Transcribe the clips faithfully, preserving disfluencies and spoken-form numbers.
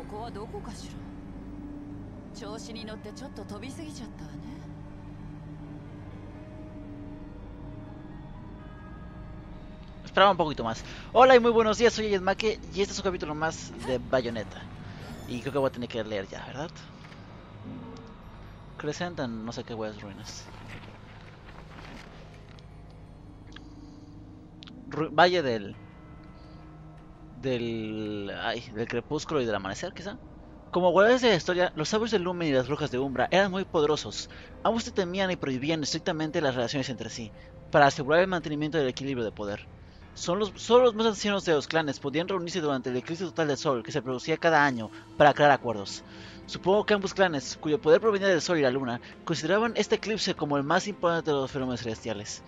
こはどこかしら。調子に乗ってちょっと飛びすぎちゃったわね。 Esperaba un poquito más. Hola y muy buenos días, soy Yedmake y este es un capítulo más de Bayonetta. Y creo que voy a tener que leer ya, ¿verdad? Presentan no sé qué huevas ruinas. Ru Valle del... Del... Ay, del crepúsculo y del amanecer, quizá. Como guardianes de la historia, los sabios del Lumen y las brujas de Umbra eran muy poderosos. Ambos se temían y prohibían estrictamente las relaciones entre sí, para asegurar el mantenimiento del equilibrio de poder. Son los, solo los más ancianos de los clanes podían reunirse durante el eclipse total del sol que se producía cada año para crear acuerdos. Supongo que ambos clanes, cuyo poder provenía del sol y la luna, consideraban este eclipse como el más importante de los fenómenos celestiales.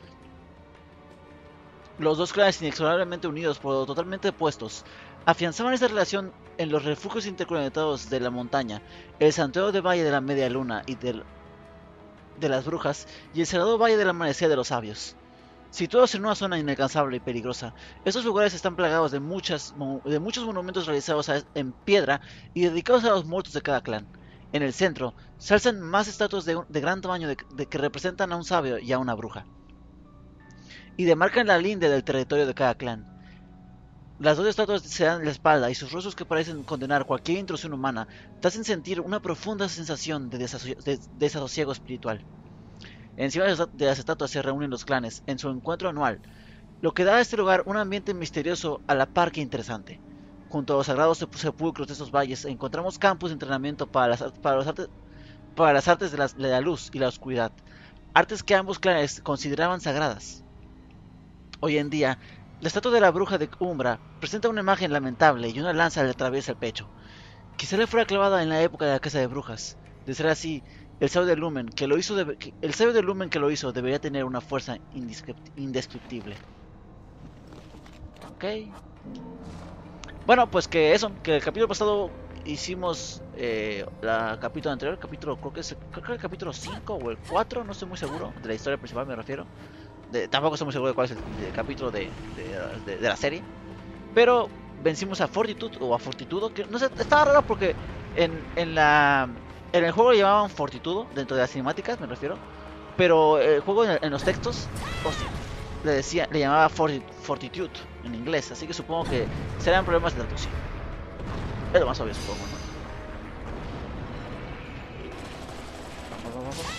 Los dos clanes inexorablemente unidos pero totalmente opuestos, afianzaban esta relación en los refugios interconectados de la montaña, el santuario de Valle de la Media Luna y del, de las Brujas, y el sagrado Valle del Amanecer de los Sabios. Situados en una zona inalcanzable y peligrosa, estos lugares están plagados de, muchas, de muchos monumentos realizados en piedra y dedicados a los muertos de cada clan. En el centro, se alzan más estatuas de, de gran tamaño de, de que representan a un sabio y a una bruja, y demarcan la linde del territorio de cada clan. Las dos estatuas se dan la espalda y sus rostros que parecen condenar cualquier intrusión humana te hacen sentir una profunda sensación de, desaso de desasosiego espiritual. Encima de las estatuas se reúnen los clanes en su encuentro anual, lo que da a este lugar un ambiente misterioso a la par que interesante. Junto a los sagrados sepulcros de estos valles encontramos campos de entrenamiento para las, para los artes, para las artes de la, de la luz y la oscuridad, artes que ambos clanes consideraban sagradas. Hoy en día, la estatua de la bruja de Umbra presenta una imagen lamentable y una lanza le atraviesa el pecho. Quizá le fuera clavada en la época de la casa de brujas. De ser así, el sabio del Lumen que lo hizo, debe, que, el sabio del Lumen que lo hizo debería tener una fuerza indescriptible. Ok. Bueno, pues que eso, que el capítulo pasado hicimos eh, la capítulo anterior, capítulo creo que es creo que el capítulo cinco o el cuatro, no estoy muy seguro, de la historia principal me refiero. De, tampoco estoy muy seguro de cuál es el, el capítulo de, de, de, de la serie. Pero vencimos a Fortitude o a Fortitudo, que no sé, estaba raro porque en, en la en el juego lo llamaban Fortitudo, dentro de las cinemáticas me refiero. Pero el juego en, en los textos, hostia, le decía, le llamaba Forti, Fortitude en inglés, así que supongo que serán problemas de traducción. Es lo más obvio, supongo, ¿no? Vamos, vamos, vamos.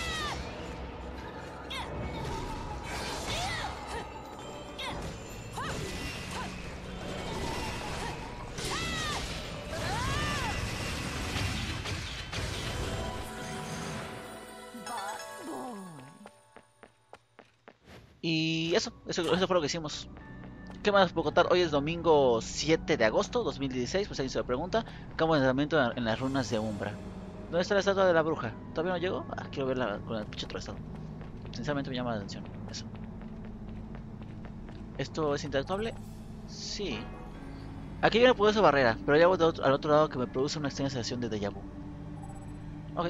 Y eso, eso, eso fue lo que hicimos. ¿Qué más puedo contar? Hoy es domingo siete de agosto dos mil dieciséis, pues alguien se lo pregunta. Campo de entrenamiento en las runas de Umbra. ¿Dónde está la estatua de la bruja? ¿Todavía no llegó? Ah, quiero verla con el pinche otro estado. Sinceramente me llama la atención eso. ¿Esto es interactuable? Sí. Aquí hay una poderosa barrera, pero ya voy otro, al otro lado que me produce una extraña sensación de déjà vu. Ok.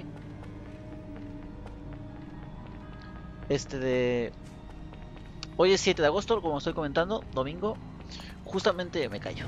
Este de... Hoy es siete de agosto, como estoy comentando, domingo. Justamente me callo.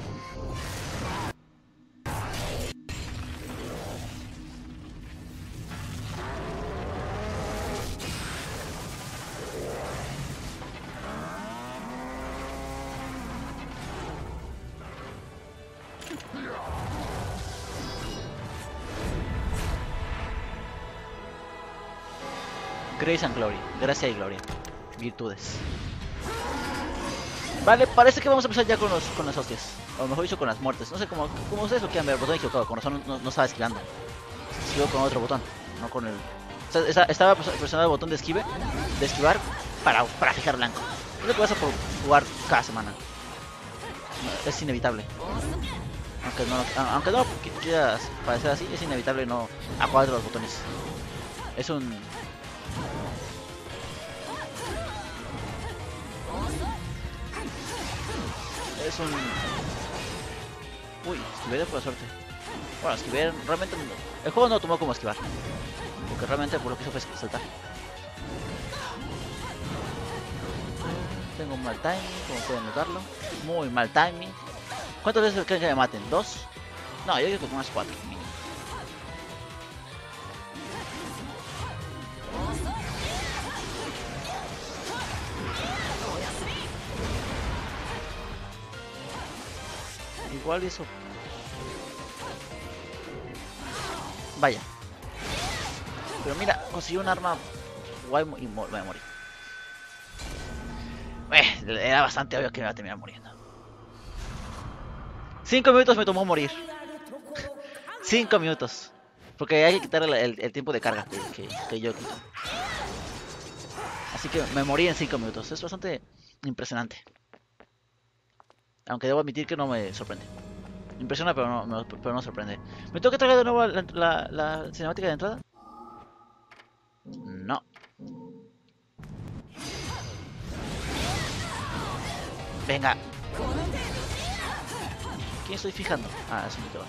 Grace and Glory, gracia y gloria. Virtudes. Vale, parece que vamos a empezar ya con, los, con las hostias. O mejor dicho, con las muertes. No sé cómo, cómo ustedes lo quieran ver. El botón equivocado, con razón no, no estaba esquivando. Esquivo con otro botón, no con el... O sea, estaba presionando el botón de esquive, de esquivar, para, para fijar blanco. Es lo que vas a jugar cada semana. Es inevitable. Aunque no, aunque no quieras parecer así, es inevitable no acordar los botones. Es un... Es un... Uy, esquivé por la suerte. Bueno, esquivé realmente... El juego no lo tomó como esquivar. Porque realmente por lo que hizo fue saltar. Tengo un mal timing, como pueden notarlo. Muy mal timing. ¿Cuántas veces creen que me maten? ¿Dos? No, yo digo que unas cuatro. Mínimo. igual y eso. Vaya. Pero mira, consiguió un arma guay y mo voy a morir. Eh, era bastante obvio que me iba a terminar muriendo. Cinco minutos me tomó morir. Cinco minutos. Porque hay que quitar el, el, el tiempo de carga que, que, que yo quito. Así que me morí en cinco minutos. Es bastante impresionante. Aunque debo admitir que no me sorprende. Impresiona, pero no, no, pero no sorprende. ¿Me tengo que traer de nuevo la, la, la cinemática de entrada? No. Venga. ¿Quién estoy fijando? Ah, es un micro.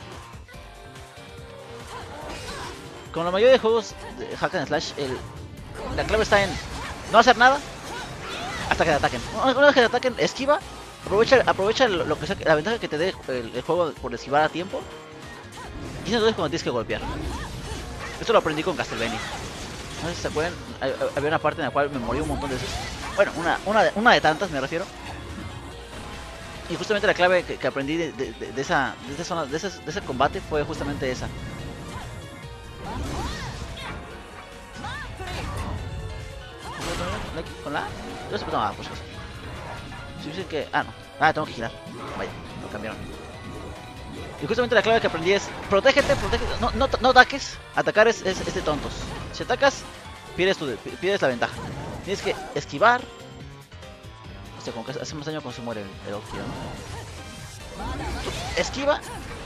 Como la mayoría de juegos de Hack and Slash, el, la clave está en no hacer nada hasta que te ataquen. Una vez que te ataquen, esquiva. Aprovecha, aprovecha lo, lo que sea, la ventaja que te dé el, el juego por esquivar a tiempo. Y entonces cuando tienes que golpear. Esto lo aprendí con Castlevania. No sé si se acuerdan, había una parte en la cual me morí un montón de veces. Bueno, una, una, de, una de tantas me refiero. Y justamente la clave que, que aprendí de, de, de, de, esa, de, esa zona, de, ese, de ese combate fue justamente esa. ¿Con la? Yo se puso pues cosa. Si dicen que... Ah, no. Ah, tengo que girar. Vaya, lo cambiaron. Y justamente la clave que aprendí es... Protégete, protégete. No, no, no ataques. Atacar es, es, es de tontos. Si atacas, pierdes, tu, pierdes la ventaja. Tienes que esquivar. O sea, como que hace más daño cuando se muere el, el Octio, ¿no? Esquiva.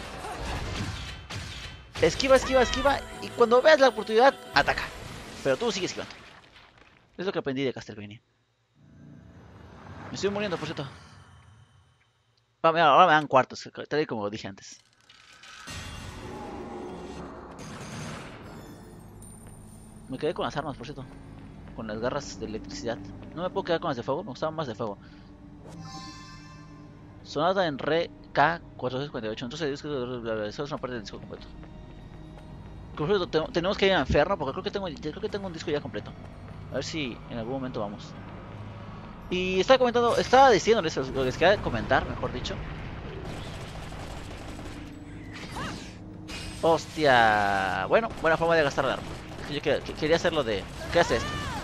Esquiva, esquiva, esquiva. Y cuando veas la oportunidad, ataca. Pero tú sigues esquivando. Es lo que aprendí de Castlevania. Me estoy muriendo, por cierto. Ah, mira, ahora me dan cuartos, tal y como dije antes. Me quedé con las armas, por cierto. Con las garras de electricidad. No me puedo quedar con las de fuego, me gustaban más de fuego. Sonata en Re K cuatrocientos cuarenta y ocho. Entonces eso es una parte del disco completo. Por cierto, tenemos que ir a Inferno porque creo que tengo, creo que tengo un disco ya completo. A ver si en algún momento vamos. Y estaba comentando, estaba diciéndoles lo que les quería comentar, mejor dicho. Hostia. Bueno, buena forma de gastar el arma. Yo que, que, quería hacerlo de... ¿Qué hace esto?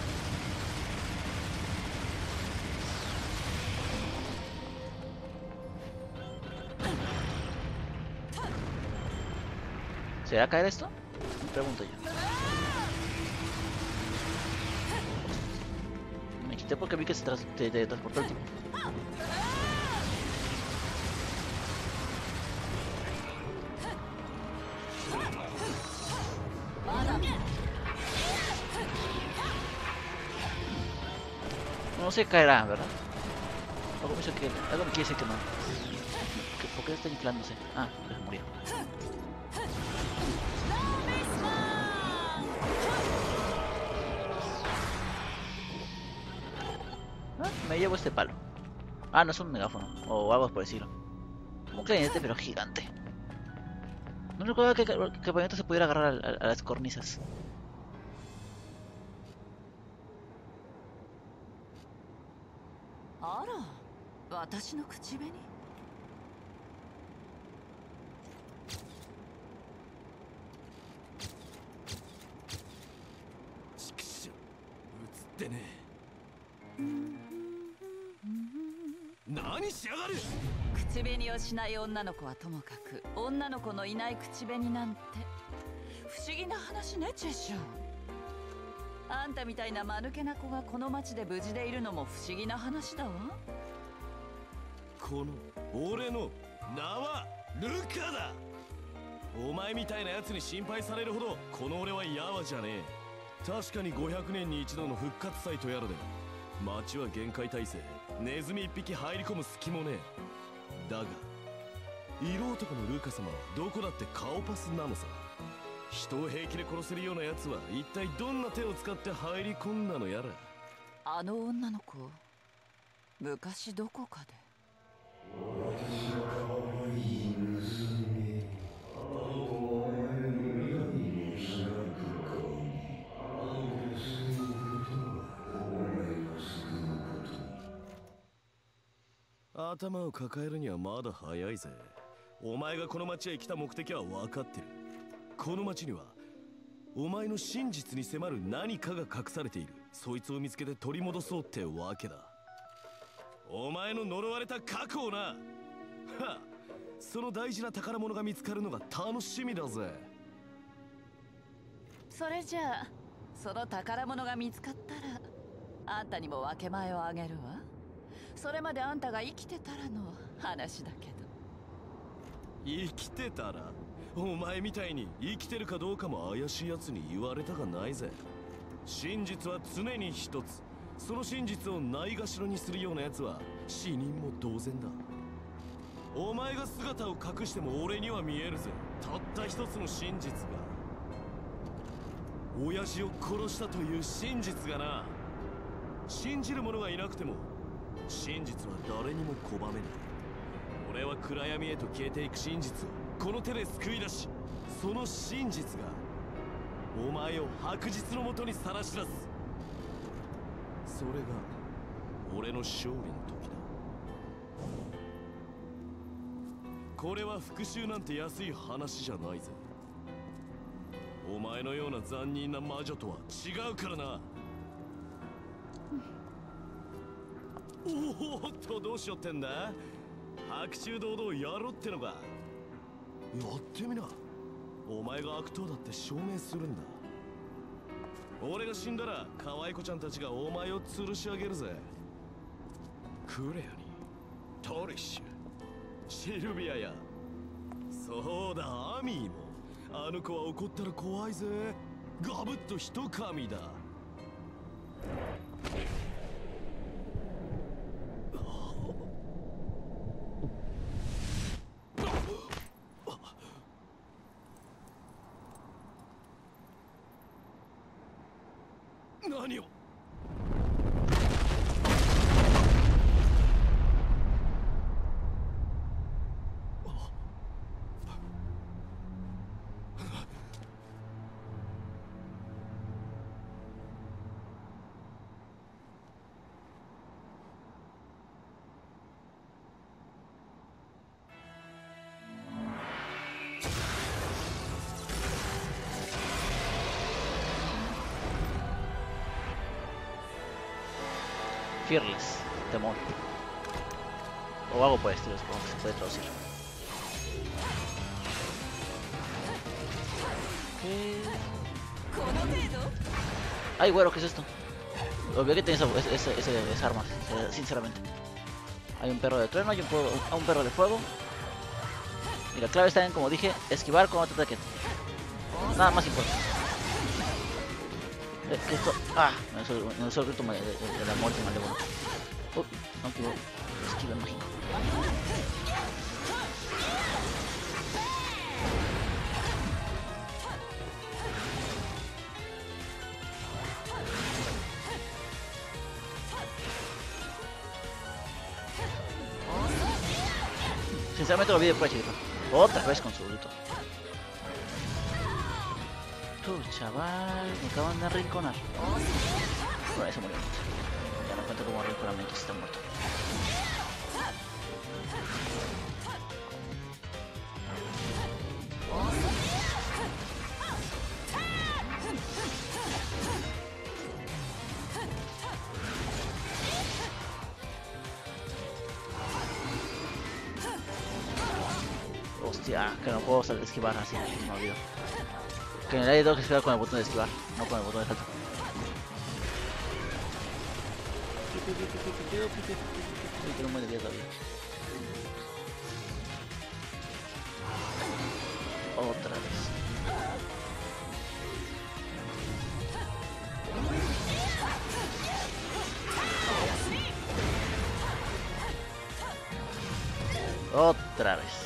¿Se va a caer esto? Me pregunto yo. Me quité porque vi que se tras te, te transportó el tipo. No se caerá, ¿verdad? Algo me, que, algo me quiere decir que no. ¿Que, ¿Por qué está inflándose? Ah, ya murió. Ah, me llevo este palo. Ah, no es un megáfono. O algo por decirlo. Un clarinete pero gigante. No recuerdo que, que, que el planeta se pudiera agarrar a, a, a las cornisas. ¿何しやがる。口紅をしない女の子はともかく、女の子のいない口紅なんて不思議な話ね、チェシャー。あんたみたいな間抜けな子がこの町で無事でいるのも不思議な話だわ。 この俺の名はルカだ。お前みたいなやつに心配されるほどこの俺はヤワじゃねえ。確かにごひゃくねんに一度の復活祭とやらで町は限界態勢。ネズミ一匹入り込む隙もねえ。だが色男のルカ様はどこだって顔パスなのさ。人を平気で殺せるようなやつは一体どんな手を使って入り込んだのやら。 あの女の子、昔どこかで。私の可愛い娘。あのお前の未来に失う顔にあのすることはお前が救うことに。 頭を抱えるにはまだ早いぜ。 お前がこの町へ来た目的は分かってる。この町にはお前の真実に迫る何かが隠されている。そいつを見つけて取り戻そうってわけだ。お前の呪われた過去をな。はっ、その大事な宝物が見つかるのが楽しみだぜ。 それじゃあその宝物が見つかったらあんたにも分け前をあげるわ。それまであんたが生きてたらの話だけど。 生きてたら？お前みたいに生きてるかどうかも怪しいやつに言われたがないぜ。真実は常に一つ。その真実をないがしろにするようなやつは死人も同然だ。お前が姿を隠しても俺には見えるぜ。たった一つの真実が、親父を殺したという真実がな。信じる者がいなくても真実は誰にも拒めない。俺は暗闇へと消えていく真実をこの手で救い出し、その真実がお前を白日のもとにさらし出す。それが俺の勝利の時だ。これは復讐なんて安い話じゃないぜ。お前のような残忍な魔女とは違うからな。おおっと、どうしよってんだ。白昼堂々やろってのか。やってみな。お前が悪党だって証明するんだ。俺が死んだら可愛い子ちゃんたちがお前を吊るし上げるぜ。クレアにトリッシュ、シルビアや、そうだアミーも。あの子は怒ったら怖いぜ。ガブッと一噛みだ。何を。 Fearless, temor. O algo por el estilo, supongo que se puede traducir. ¿Qué? Ay, güero, ¿qué es esto? Olvidé que tenía esa, esa, esa, esa arma, sinceramente. Hay un perro de trueno, hay un, un perro de fuego. Y la clave está en, como dije, esquivar cuando te ataquen. Nada más importa. Eh, que esto... Ah, me usó el grito de, de, de la muerte malévola. Uh, no quiero esquiva mágico. Sinceramente lo olvidé por chiquito. Otra vez con su grito. Tú, chaval, me acaban de arrinconar. Bueno, ese murió. Ya no cuento como arrinconamiento si está muerto. Hostia, que no puedo esquivar así, me olvido. Que en el aire tengo que esquivar con el botón de esquivar, no con el botón de salto. Tengo un buen de vida todavía. Otra vez. Otra vez.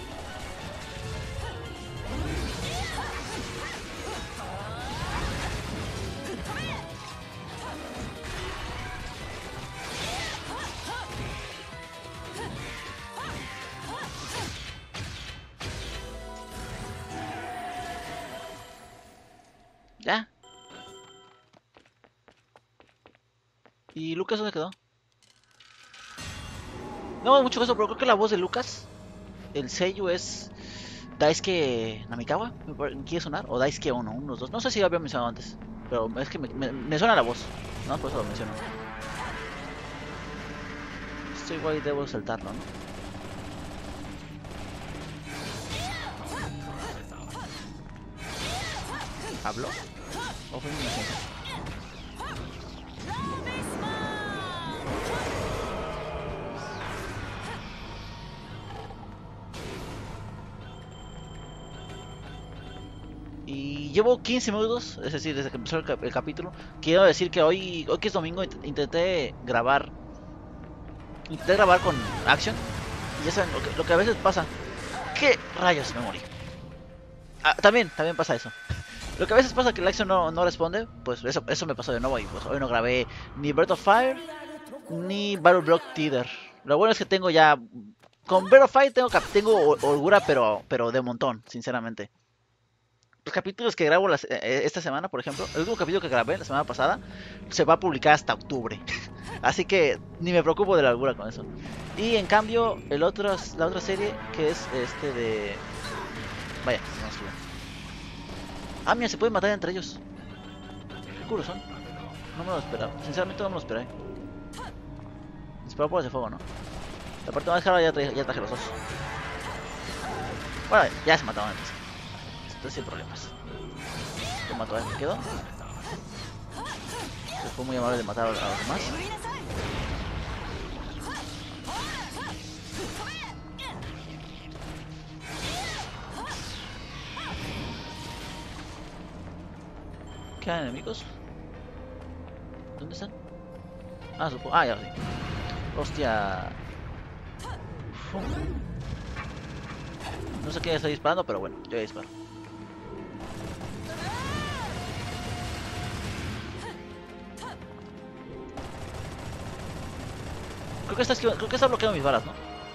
¿Ya? ¿Y Lucas dónde quedó? No mucho caso, pero creo que la voz de Lucas el seiyuu es Daisuke Namikawa, me quiere sonar, o Daisuke Ono, unos dos. No sé si lo había mencionado antes, pero es que me, me, me suena la voz, ¿no? Por eso lo menciono. Esto igual debo saltarlo, ¿no? ¿Habló? ¿O fue mi imaginación? Y llevo quince minutos, es decir, desde que empezó el, cap el capítulo. Quiero decir que hoy, hoy que es domingo, int intenté grabar. Intenté grabar con Action. Y ya saben lo que, lo que a veces pasa. ¿Qué rayos me morí? Ah, también, también pasa eso. Lo que a veces pasa que el Action no, no responde. Pues eso, eso me pasó de nuevo. Y pues hoy no grabé ni Breath of Fire ni Battle Block Theater. Lo bueno es que tengo ya. Con Breath of Fire tengo, tengo holgura, pero, pero de montón, sinceramente. Los capítulos que grabo las, eh, esta semana, por ejemplo, el último capítulo que grabé la semana pasada se va a publicar hasta octubre. Así que ni me preocupo de la holgura con eso. Y en cambio, el otro, la otra serie que es este de... Vaya, no sube. Ah, mira, se pueden matar entre ellos. Qué culos son. No me lo esperaba. Sinceramente no me lo esperé. Disparar por ese fuego, ¿no? La parte más cara ya, tra ya traje los dos. Bueno, ya se mataron antes. Estoy sin problemas. Lo mato a él, me quedo. Fue muy amable de matar a los demás. ¿Quedan enemigos? ¿Dónde están? Ah, supongo. Ah, ya lo sé. Hostia. Uf. No sé quién está disparando, pero bueno, yo disparo. Creo que está, creo que está bloqueando mis balas, ¿no?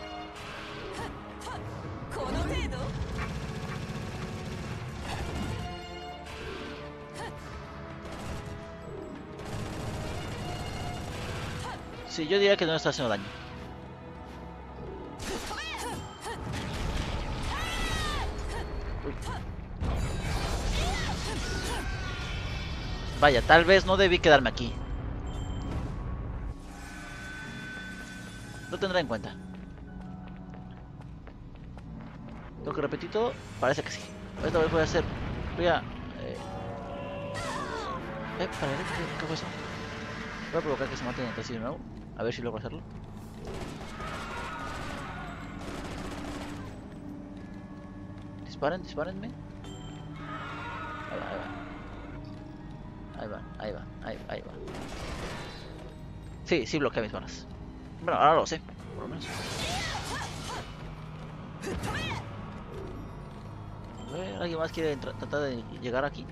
Sí, yo diría que no está haciendo daño. Uy. Vaya, tal vez no debí quedarme aquí. Lo tendré en cuenta. ¿Tengo que repetir todo? Parece que sí. Esta vez voy a hacer... Voy a... Eh... Eh, para, ¿qué, ¿qué fue eso? Voy a provocar que se maten entre sí de nuevo. A ver si logro hacerlo. Disparen, dispárenme. Ahí va, ahí va. Ahí va, ahí va, ahí va, ahí va. Sí, sí bloquea mis balas. Bueno, ahora lo sé, por lo menos. A ver, ¿alguien más quiere tratar de llegar aquí?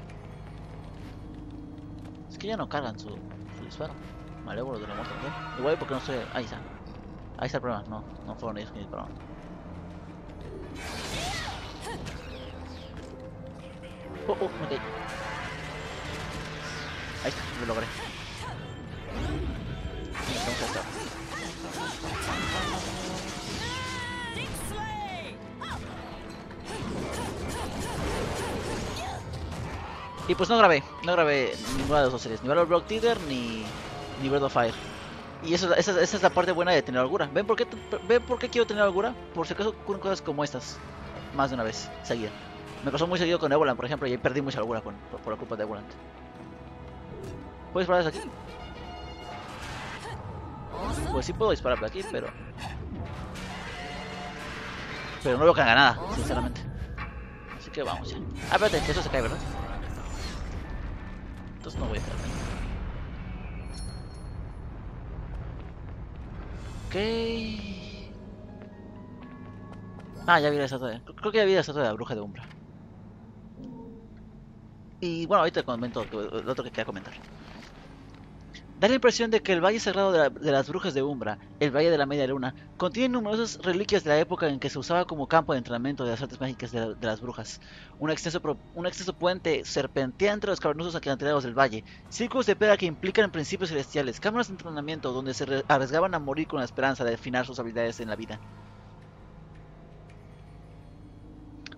Es que ya no cargan su, su disparo. Malévolo de la muerte, ¿no? Igual porque no estoy... Ahí está. Ahí está el problema. No, no fueron ellos que dispararon. Oh, oh, me caí. Ahí está, lo logré. Vamos a estar. Y pues no grabé, no grabé ninguna de las dos series, ni Battle Block Theater ni, ni Breath of Fire. Y eso, esa, esa es la parte buena de tener holgura. ¿Ven por qué, ¿Ven por qué quiero tener holgura? Por si acaso ocurren cosas como estas, más de una vez, seguida. Me pasó muy seguido con Evoland, por ejemplo, y ahí perdí mucha holgura con, por, por la culpa de Evoland. ¿Puedo disparar desde aquí? Pues sí puedo disparar por aquí, pero... Pero no veo que haga nada, sinceramente. Así que vamos ya. Ah, espérate, que eso se cae, ¿verdad? Entonces no voy a quedarme. Ok. Ah, ya vi la estatua de... Creo que ya vi la estatua de la bruja de Umbra. Y bueno, ahorita comento lo otro que quería comentar. Da la impresión de que el Valle Sagrado de, la, de las Brujas de Umbra, el Valle de la Media Luna, contiene numerosas reliquias de la época en que se usaba como campo de entrenamiento de las artes mágicas de, la, de las brujas. Un extenso, pro, un extenso puente serpentea entre los cavernosos acantilados del valle, círculos de piedra que implican principios celestiales, cámaras de entrenamiento donde se arriesgaban a morir con la esperanza de afinar sus habilidades en la vida.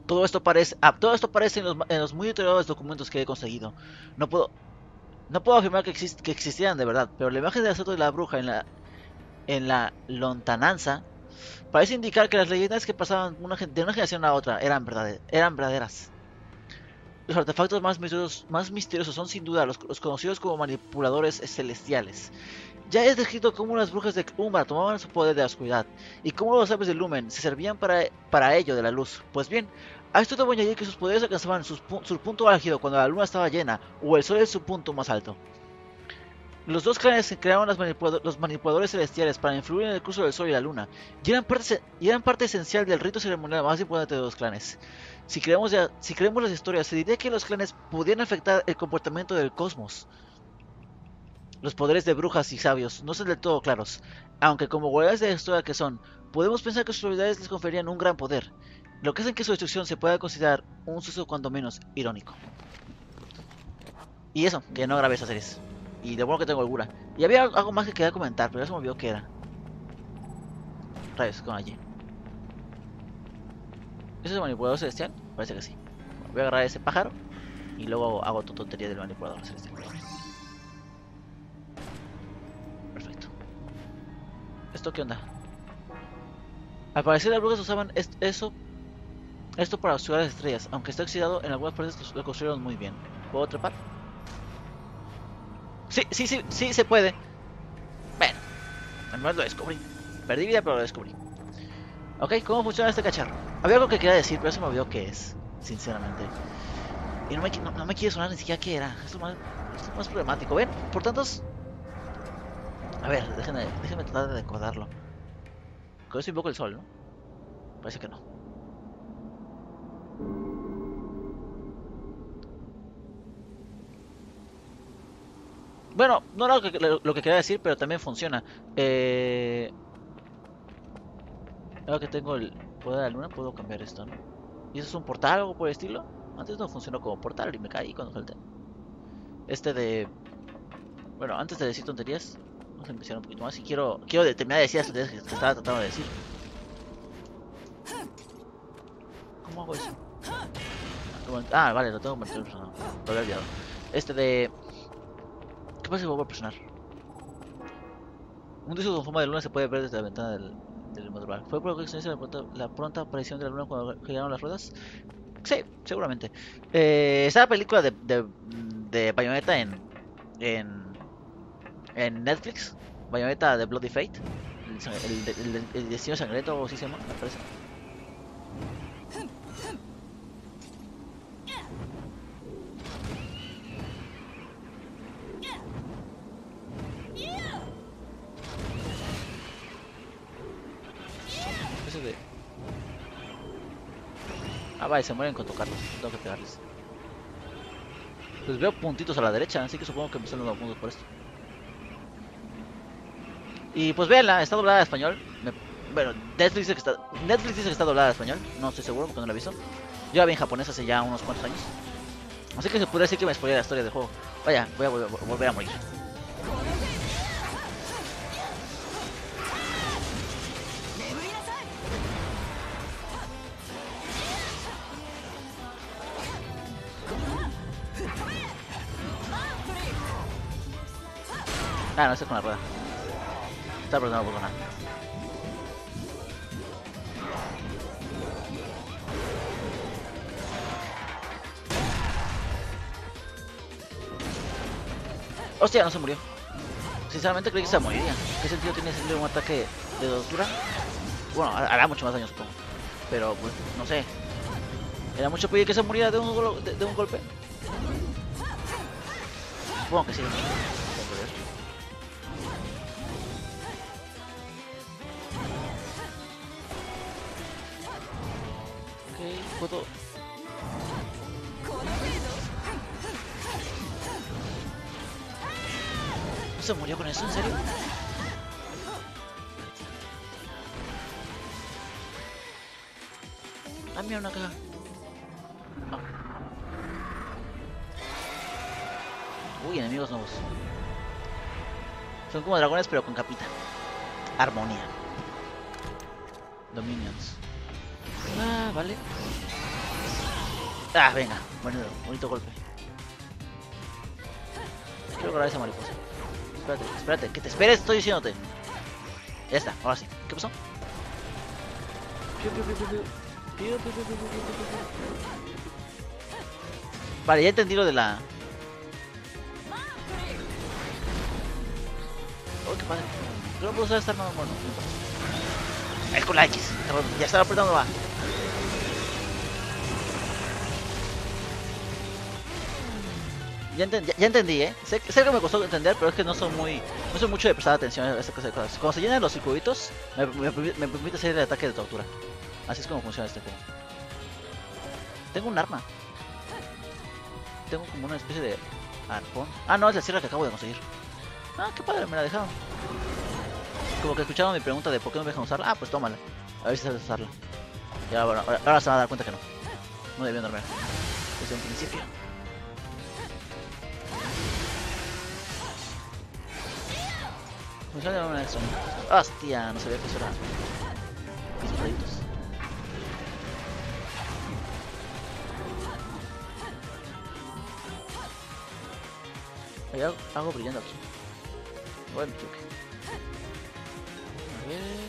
Todo esto parece, ah, todo esto aparece en los, en los muy deteriorados documentos que he conseguido. No puedo, no puedo afirmar que, exist, que existieran de verdad, pero la imagen de la estatua de la bruja en la, en la lontananza parece indicar que las leyendas que pasaban una, de una generación a otra eran, verdad, eran verdaderas. Los artefactos más misteriosos, más misteriosos son sin duda los, los conocidos como manipuladores celestiales. Ya es descrito cómo las brujas de Umbra tomaban su poder de la oscuridad, y cómo los sabios de Lumen se servían para, para ello de la luz. Pues bien, a esto debo añadir que sus poderes alcanzaban sus, su punto álgido cuando la luna estaba llena, o el sol en su punto más alto. Los dos clanes crearon los, manipulado los manipuladores celestiales para influir en el curso del sol y la luna, y eran parte, y eran parte esencial del rito ceremonial más importante de los clanes. Si creemos, ya, si creemos las historias, se diría que los clanes podían afectar el comportamiento del cosmos. Los poderes de brujas y sabios no son del todo claros, aunque como guardianes de la historia que son, podemos pensar que sus habilidades les conferían un gran poder, lo que hace que su destrucción se pueda considerar un suceso cuando menos irónico. Y eso, que no grabé esas series. Y de bueno que tengo holgura. Y había algo más que quería comentar, pero ya se me olvidó qué era. Rayos, con allí. ¿Eso es el manipulador celestial? Parece que sí. Bueno, voy a agarrar ese pájaro y luego hago tu tontería del manipulador celestial. Perfecto. ¿Esto qué onda? Al parecer las brujas usaban est eso esto para observar las estrellas, aunque está oxidado, en algunas partes lo construyeron muy bien. ¿Puedo trepar? Sí, sí, sí, sí se puede. Bueno, al menos lo descubrí. Perdí vida, pero lo descubrí. Ok, ¿cómo funciona este cacharro? Había algo que quería decir, pero se me olvidó qué es, sinceramente. Y no me, no, no me quiere sonar ni siquiera qué era. Es lo más, es lo más problemático. ¿Ven? Por tantos... A ver, déjenme, déjenme tratar de recordarlo. Con eso invoco el sol, ¿no? Parece que no. Bueno, no era lo que, lo, lo que quería decir, pero también funciona. Eh... Ahora que tengo el poder de la luna, puedo cambiar esto, ¿no? ¿Y eso es un portal o algo por el estilo? Antes no funcionó como portal y me caí cuando salté. Este de... Bueno, antes de decir tonterías, vamos a empezar un poquito más. Y quiero, quiero terminar de decir las tonterías que estaba tratando de decir. ¿Cómo hago eso? Ah, vale, lo tengo convertido en personaje. Lo había olvidado. Este de... ¿Qué pasa si vuelvo a presionar? Un disco con forma de luna se puede ver desde la ventana del, del modular. ¿Fue por lo que se la pronta, la pronta aparición de la luna cuando giraron las ruedas? Sí, seguramente. Eh, esta película de, de, de Bayonetta en, en, en Netflix, Bayonetta de Bloody Fate, el, el, el, el destino sangriento o así se llama, me parece. De... Ah, vale, se mueren con tocarlos. Tengo que pegarles. Pues veo puntitos a la derecha, así que supongo que me están dando puntos por esto. Y pues véanla, está doblada a español. Me... Bueno, Netflix dice que está Netflix dice que está doblada a español. No estoy seguro porque no la he visto. Yo la vi en japonés hace ya unos cuantos años. Así que se podría decir que me spoilé la historia del juego. Vaya, voy a volver, volver a morir. Ah, no, estoy con la rueda. Está apretando por nada. Hostia, no se murió. Sinceramente creí que se moriría. ¿Qué sentido tiene hacerle un ataque de dosura? Bueno, hará mucho más daño, supongo. Pero, pues, no sé. ¿Era mucho pedir que se muriera de un, de, de un golpe? Supongo que sí. Puedo... ¿No se murió con eso? ¿En serio? Ah, mira una caja. Ah. Uy, enemigos nuevos. Son como dragones pero con capita. Armonía. Dominions. Ah, vale. Ah, venga, bonito, bonito golpe. Quiero agarrar esa mariposa. Espérate, espérate, que te esperes, estoy diciéndote. Ya está, ahora sí. ¿Qué pasó? Vale, ya entendí lo de la... Oh, qué padre. Yo no puedo usar esta arma, bueno, no importa. Es con la X. Ya estaba apretando, va. Ya, enten ya, ya entendí, eh. Sé, sé que me costó entender, pero es que no soy muy... No soy mucho de prestar atención a esta clase de cosas. Cuando se llenan los circuitos, me, me, me permite hacer el ataque de tortura. Así es como funciona este juego. Tengo un arma. Tengo como una especie de arpón. Ah, no, es la sierra que acabo de conseguir. Ah, qué padre, me la dejaron. Como que escucharon mi pregunta de por qué no me dejan usarla. Ah, pues tómala. A ver si sabes usarla. Y ahora, bueno, ahora se van a dar cuenta que no. No debían dormir. Desde un principio. Funciona de una vez. Hostia, no sabía que eso era. Esos raditos. Hay algo, algo brillando aquí. Bueno, me equivoqué. A ver.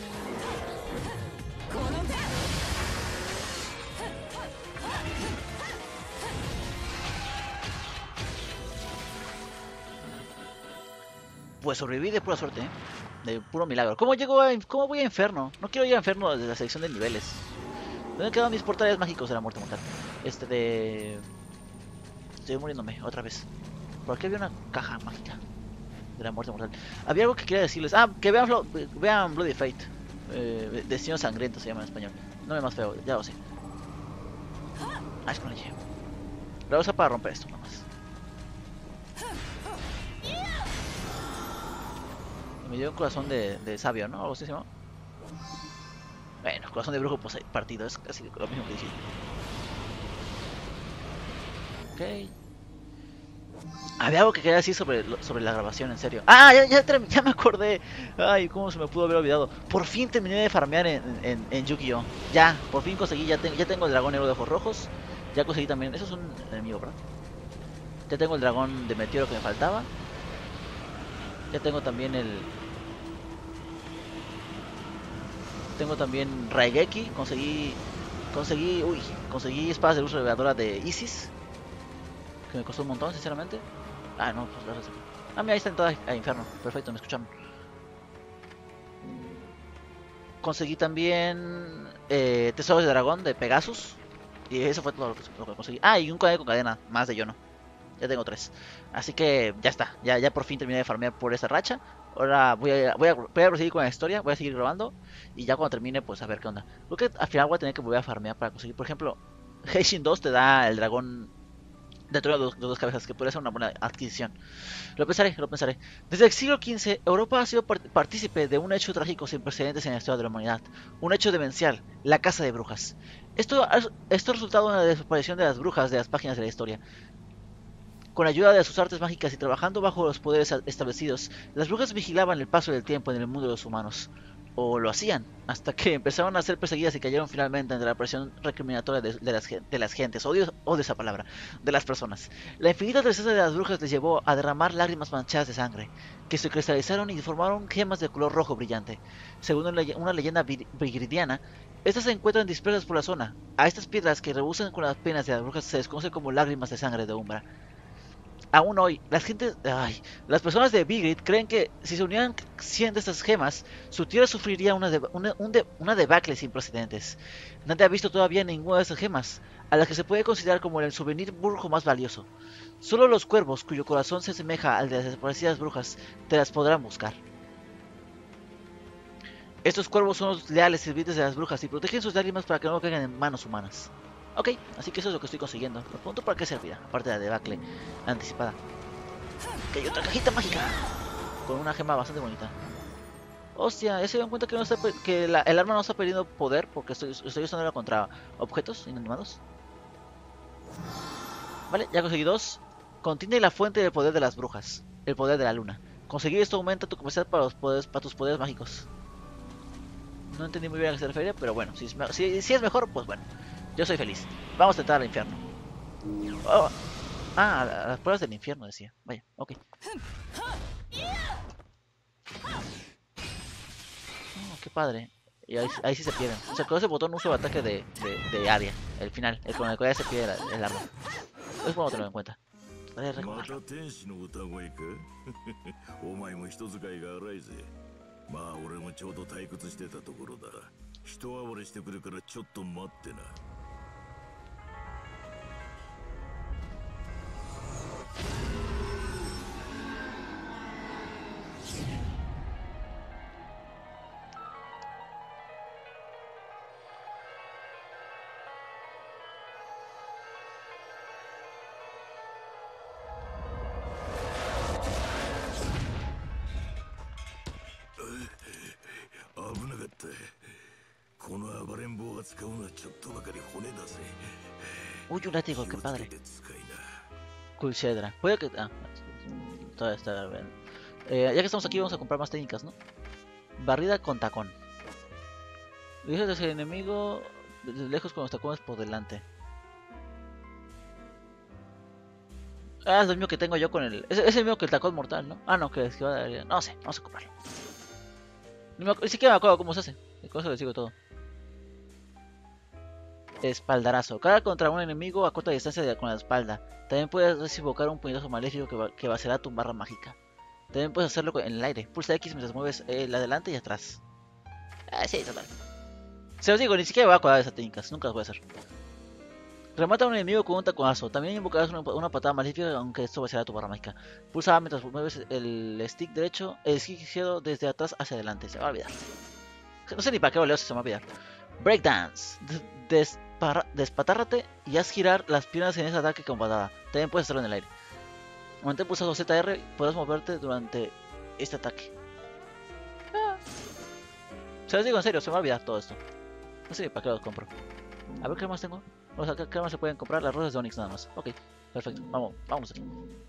Pues sobreviví de pura suerte, ¿eh? De puro milagro. ¿Cómo llego a... ¿Cómo voy a Inferno? No quiero ir a Inferno desde la selección de niveles. ¿Dónde han quedado mis portales mágicos de la muerte mortal? Este de... Estoy muriéndome otra vez. Por aquí había una caja mágica de la muerte mortal. Había algo que quería decirles. Ah, que vean, vean Bloody Fate. Eh, Destino sangriento se llama en español. No me más feo, ya lo sé. Ah, es con la Y. La voy a usar para romper esto, nada más. Me dio un corazón de, de sabio, ¿no? Algo así se llama. Bueno, corazón de brujo pues, partido, es casi lo mismo que decir. Ok. Había algo que quería decir sobre, sobre la grabación, en serio. ¡Ah! Ya, ya, ya me acordé. Ay, cómo se me pudo haber olvidado. Por fin terminé de farmear en, en, en Yu-Gi-Oh! Ya, por fin conseguí. Ya, te, ya tengo el dragón negro de ojos rojos. Ya conseguí también. Eso es un enemigo, ¿verdad? Ya tengo el dragón de meteoro que me faltaba. Ya tengo también el... Tengo también Raigeki. Conseguí... Conseguí... Uy, conseguí espadas de luz reveladora de Isis. Que me costó un montón, sinceramente. Ah, no, pues gracias. Ah, mira, ahí está en toda a Inferno. Perfecto, me escucharon. Conseguí también eh, Tesoros de Dragón de Pegasus. Y eso fue todo lo que, lo que conseguí. Ah, y un conejo con cadena, más de yo no. Ya tengo tres. Así que ya está. Ya, ya por fin terminé de farmear por esa racha. Ahora voy a, voy, a, voy a proseguir con la historia. Voy a seguir grabando. Y ya cuando termine, pues a ver qué onda. Creo que al final voy a tener que volver a farmear para conseguir. Por ejemplo, Heishin dos te da el dragón de de dos, de dos cabezas, que podría ser una buena adquisición. Lo pensaré, lo pensaré. Desde el siglo quince, Europa ha sido part partícipe de un hecho trágico sin precedentes en la historia de la humanidad. Un hecho demencial, la caza de brujas. Esto ha, esto ha resultado en la desaparición de las brujas de las páginas de la historia. Con ayuda de sus artes mágicas y trabajando bajo los poderes establecidos, las brujas vigilaban el paso del tiempo en el mundo de los humanos. O lo hacían, hasta que empezaron a ser perseguidas y cayeron finalmente ante la presión recriminatoria de, de, las, de las gentes, odio, odio esa palabra, de las personas. La infinita tristeza de las brujas les llevó a derramar lágrimas manchadas de sangre, que se cristalizaron y formaron gemas de color rojo brillante. Según una leyenda vigridiana, estas se encuentran dispersas por la zona. A estas piedras que rebusan con las penas de las brujas se les conoce como lágrimas de sangre de Umbra. Aún hoy, las gentes, ay, las personas de Vigrid creen que si se unieran cien de estas gemas, su tierra sufriría una, de, una, un de, una debacle sin precedentes. Nadie ha visto todavía ninguna de estas gemas, a las que se puede considerar como el souvenir brujo más valioso. Solo los cuervos, cuyo corazón se asemeja al de las desaparecidas brujas, te las podrán buscar. Estos cuervos son los leales sirvientes de las brujas y protegen sus lágrimas para que no caigan en manos humanas. Ok, así que eso es lo que estoy consiguiendo. Me pregunto para qué servirá, aparte de la debacle anticipada. Que hay otra cajita mágica con una gema bastante bonita. Hostia, ya se dieron cuenta que, no está, que la, el arma no está perdiendo poder porque estoy, estoy usándola contra objetos inanimados. Vale, ya conseguí dos. Contiene la fuente del poder de las brujas, el poder de la luna. Conseguir esto aumenta tu capacidad para, los poderes, para tus poderes mágicos. No entendí muy bien a qué se refería, pero bueno, si es, si, si es mejor, pues bueno. Yo soy feliz. Vamos a entrar al infierno. Oh. Ah, las pruebas del infierno decía. Vaya, ok. Oh, qué padre. Y ahí, ahí sí se pierden. O sea, con ese botón uso ataque de, de, de área. El final, el con el que ya se pierde el, el arma. Es bueno tenerlo en cuenta. Voy a recogerlo. お前も人使いが荒いぜ。まあ俺もちょうど退屈してたところだ。人暴れしてくるからちょっと待ってな。危なかった。この暴れん坊を使うのはちょっとばかり骨だぜ。 Uy, un látigo, qué padre. Kulshedra. Puede que. Ah, todavía está bien. Eh, ya que estamos aquí, vamos a comprar más técnicas, ¿no? Barrida con tacón. Dirige hacia el enemigo desde lejos con los tacones por delante. Ah, es el mismo que tengo yo con el. Es, es el mismo que el tacón mortal, ¿no? Ah, no, que es que va a dar. No sé, vamos a comprarlo. Ni, me, ni siquiera me acuerdo cómo se hace. Con eso les digo todo. Espaldarazo. Carga contra un enemigo a corta distancia de, con la espalda. También puedes invocar un puñetazo maléfico que, va, que vaciará tu barra mágica. También puedes hacerlo en el aire. Pulsa X mientras mueves el adelante y atrás. Ah, sí, total. Se los digo, ni siquiera me voy a acordar de esas técnicas. Nunca las voy a hacer. Remata a un enemigo con un taconazo. También invocarás una, una patada maléfica, aunque esto vaciará tu barra mágica. Pulsa A mientras mueves el stick derecho, el stick izquierdo desde atrás hacia adelante. Se va a olvidar. No sé ni para qué lo leo si se me va a olvidar. Breakdance. Des Despatárrate y haz girar las piernas en ese ataque con patada. También puedes hacerlo en el aire. Mantén pulsado Z R y podrás moverte durante este ataque. Ah. Se los digo en serio, se me va a olvidar todo esto. No sé para qué los compro. A ver qué más tengo. O sea, ¿qué más se pueden comprar? Las rosas de Onix nada más. Ok, perfecto. Vamos, vamos aquí.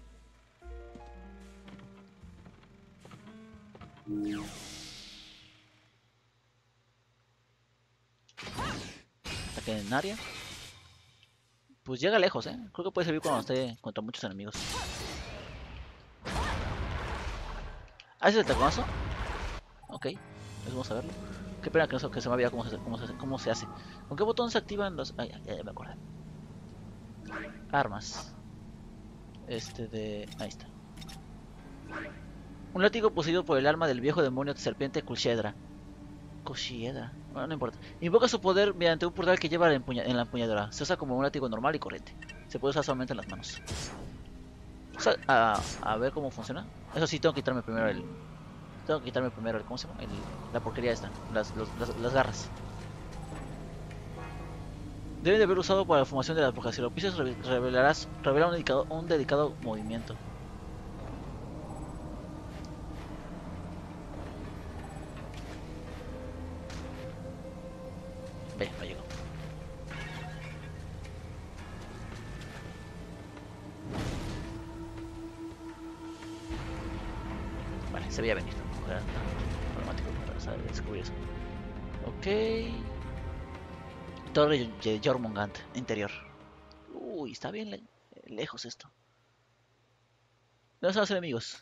Ataque en área. Pues llega lejos, eh. Creo que puede servir cuando esté contra muchos enemigos. ¿Ah, ese es el taconazo? Ok, eso vamos a verlo. Qué pena que, no, que se me olvida cómo se, cómo, se, cómo se hace. ¿Con qué botón se activan los...? Ay, ya, ya me acordé. Armas. Este de... Ahí está. Un látigo poseído por el alma del viejo demonio de serpiente Kulshedra. Kulshedra. Bueno, no importa. Invoca su poder mediante un portal que lleva en la empuñadura. Se usa como un látigo normal y corriente. Se puede usar solamente en las manos. O sea, a, a ver cómo funciona. Eso sí, tengo que quitarme primero el... Tengo que quitarme primero el... ¿Cómo se llama? El, la porquería esta. Las, los, las, las garras. Deben de haber usado para la formación de las brujas. Si lo pisas, revelarás, revela un dedicado, un dedicado movimiento. Ve, no llegó. Vale, se veía venir. Era problemático para saber descubrir eso. Ok. Torre de Jormungand, interior. Uy, está bien le lejos esto. ¿Dónde están los enemigos?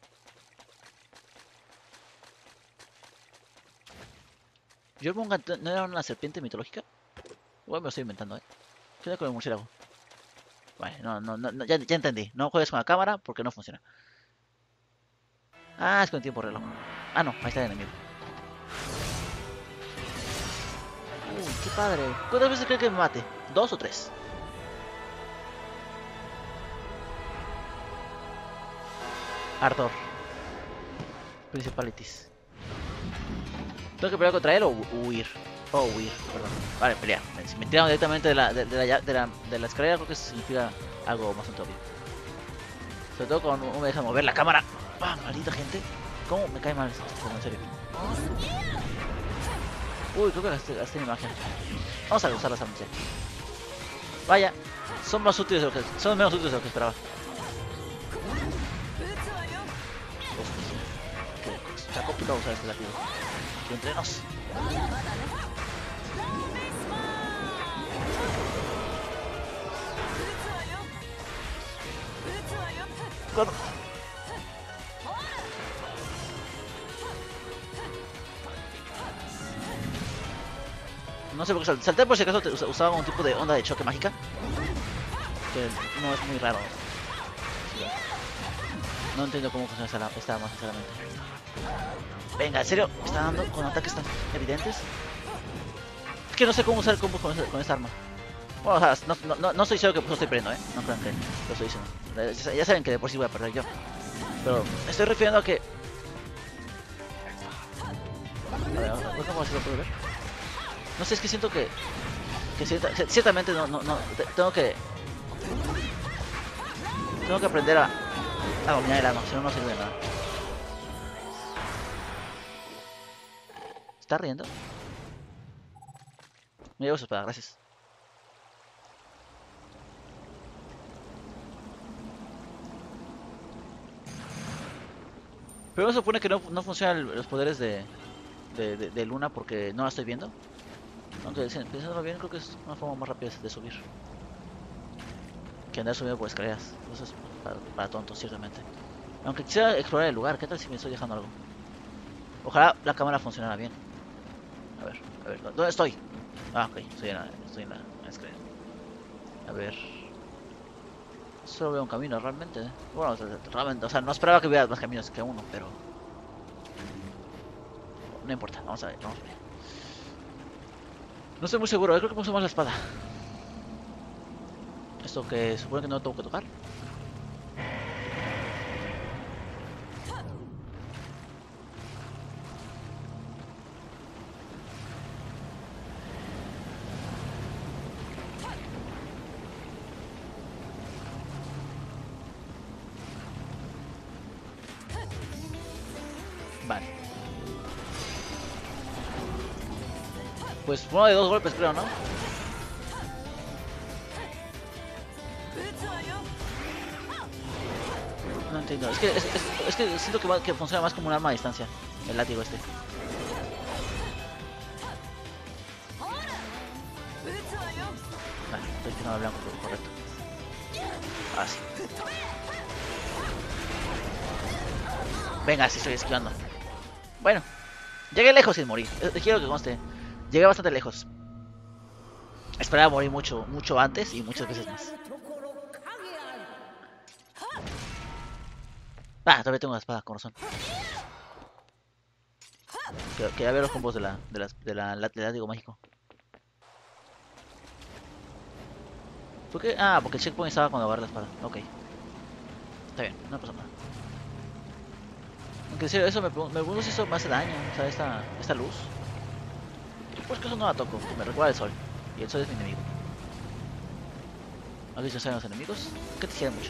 ¿Jormungand no era una serpiente mitológica? Igual me lo estoy inventando, eh. ¿Qué onda con el murciélago? Vale, no, no, no, ya, ya entendí. No juegues con la cámara porque no funciona. Ah, es con tiempo reloj. Ah, no, ahí está el enemigo. Uy, qué padre. ¿Cuántas veces cree que me mate? ¿Dos o tres? Ardor. Principalities. ¿Tengo que pelear contra él o huir? O oh, huir, perdón. Vale, pelear. Si me tiraron directamente de la, de, de, la, de, la, de la escalera, creo que eso significa algo más obvio. Sobre todo cuando no me deja mover la cámara. ¡Ah, maldita gente! ¿Cómo me cae mal esto? En serio. Uy, creo que gasté, gasté mi magia. Vamos a usar las armas. Vaya, son más útiles de lo que, son menos útiles de lo que esperaba. Está complicado usar este látigo. Que entre nos. cuando... No sé por qué sal- salté por si acaso te us- usaba un tipo de onda de choque mágica. Que no es muy raro. No entiendo cómo funciona esta, la- esta arma, sinceramente. Venga, en serio, me está dando con ataques tan evidentes. Es que no sé cómo usar el combo con, esa- con esta arma. Bueno, o sea, no, no, no, no estoy seguro que lo estoy perdiendo, ¿eh? No crean que lo estoy diciendo. Ya, ya saben que de por sí voy a perder yo. Pero me estoy refiriendo a que... A ver, ¿cómo se lo puedo ver? No sé, es que siento que... Que cierta, ciertamente no, no, no, te- tengo que... Tengo que aprender a, a dominar el arma, si no, no sirve de nada. ¿Está riendo? Me llevo su espada, gracias. Pero se supone que no, no funcionan los poderes de, de, de, de Luna porque no la estoy viendo. Aunque pensándolo bien, creo que es una forma más rápida de subir que andar subiendo por escaleras. Eso es para, para tontos, ciertamente. Aunque quisiera explorar el lugar, ¿qué tal si me estoy dejando algo? Ojalá la cámara funcionara bien. A ver, a ver, ¿dónde estoy? Ah, ok, estoy en la, estoy en la, en la escalera. A ver. Solo veo un camino, realmente. Bueno, realmente, o sea, no esperaba que hubiera más caminos que uno, pero... No importa, vamos a ver, vamos a ver. No estoy muy seguro, yo creo que puse más la espada. Esto que supone que no tengo que tocar. Vale. Pues uno de dos golpes, creo, ¿no? No entiendo. Es que, es, es, es que siento que, va, que funciona más como un arma a distancia. El látigo este. Vale, estoy tirando blanco, correcto. Ahora sí. Venga, sí estoy esquivando. Bueno, llegué lejos sin morir. Eh, Quiero que conste. Llegué bastante lejos. Esperaba morir mucho, mucho antes y muchas veces más. Ah, todavía tengo una espada, con razón. Que- Quería ver los combos de la, de las, de la, la- del látigo mágico. ¿Por qué? Ah, porque el checkpoint estaba cuando agarré la espada. Ok. Está bien, no pasa nada. Aunque en serio, eso me pregunto, me pregunto si eso me hace daño, o sea, esta, esta luz. Pues que eso no la toco, me recuerda el sol. Y el sol es mi enemigo. ¿Has visto a los enemigos? ¿Qué te quieren mucho?